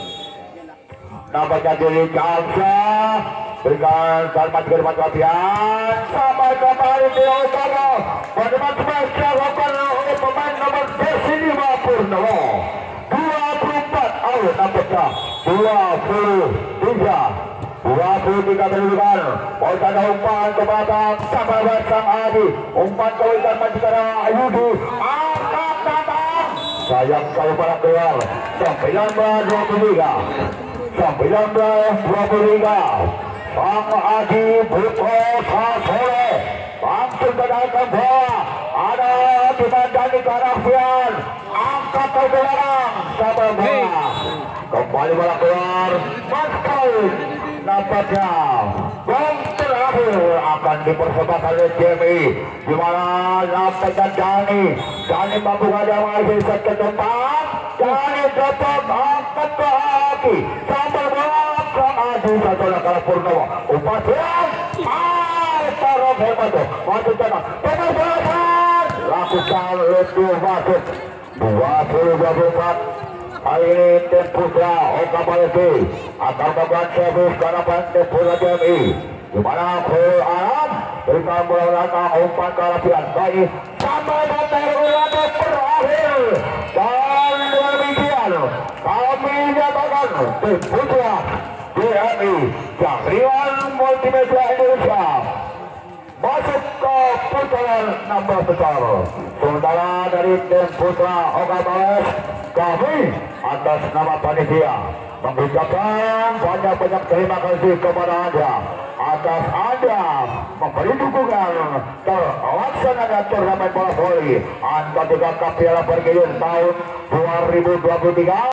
nampaknya diri Kamsa berikan salmat ke depan kapian sampai kembali di utara pada spesial lakukan oleh pemain nomor lima Purnomo dua puluh empat out nampaknya dua puluh tiga dua puluh tiga kedudukan mau ada umpan ke belakang sampai Sang Adi umpan kawasan Manjikara Ayudi angkat datang sayang kali pada keluar sembilan belas dua puluh tiga sembilan belas dua puluh tiga Sang Adi berkosa sore langsung kedatangan bola ada dimandani ke arah Fian angkat ke belakang sampai bola kembali bola keluar Maskaun nampaknya gol terakhir akan dipersembahkan oleh D M I di mana nampaknya Dani Dani mampu ada masih ke depan Dani dapat angkat ke hati sampai bola Sang Adi satu lakar Purnomo umpan siang ah taruh hebat tuh masuk tengah tengah balasan lakukan lebih masuk dua puluh dua puluh empat kali ini tim Putra Oka Palesi akan melakukan servis karena tim Putra D M I di mana Khairul Anam berikan bola belakang umpan ke arah Pian kali sampai batas ulang terakhir dan demikian kami nyatakan tim Putra D M I Jaringan Multimedia Indonesia masuk ke putaran nomor besar. Sementara dari tim Putra Oka Palesi kami atas nama panitia mengucapkan banyak-banyak terima kasih kepada Anda atas Anda memberi dukungan terlaksananya turnamen bola voli Antartika Cup Piala Presiden tahun dua ribu dua puluh tiga.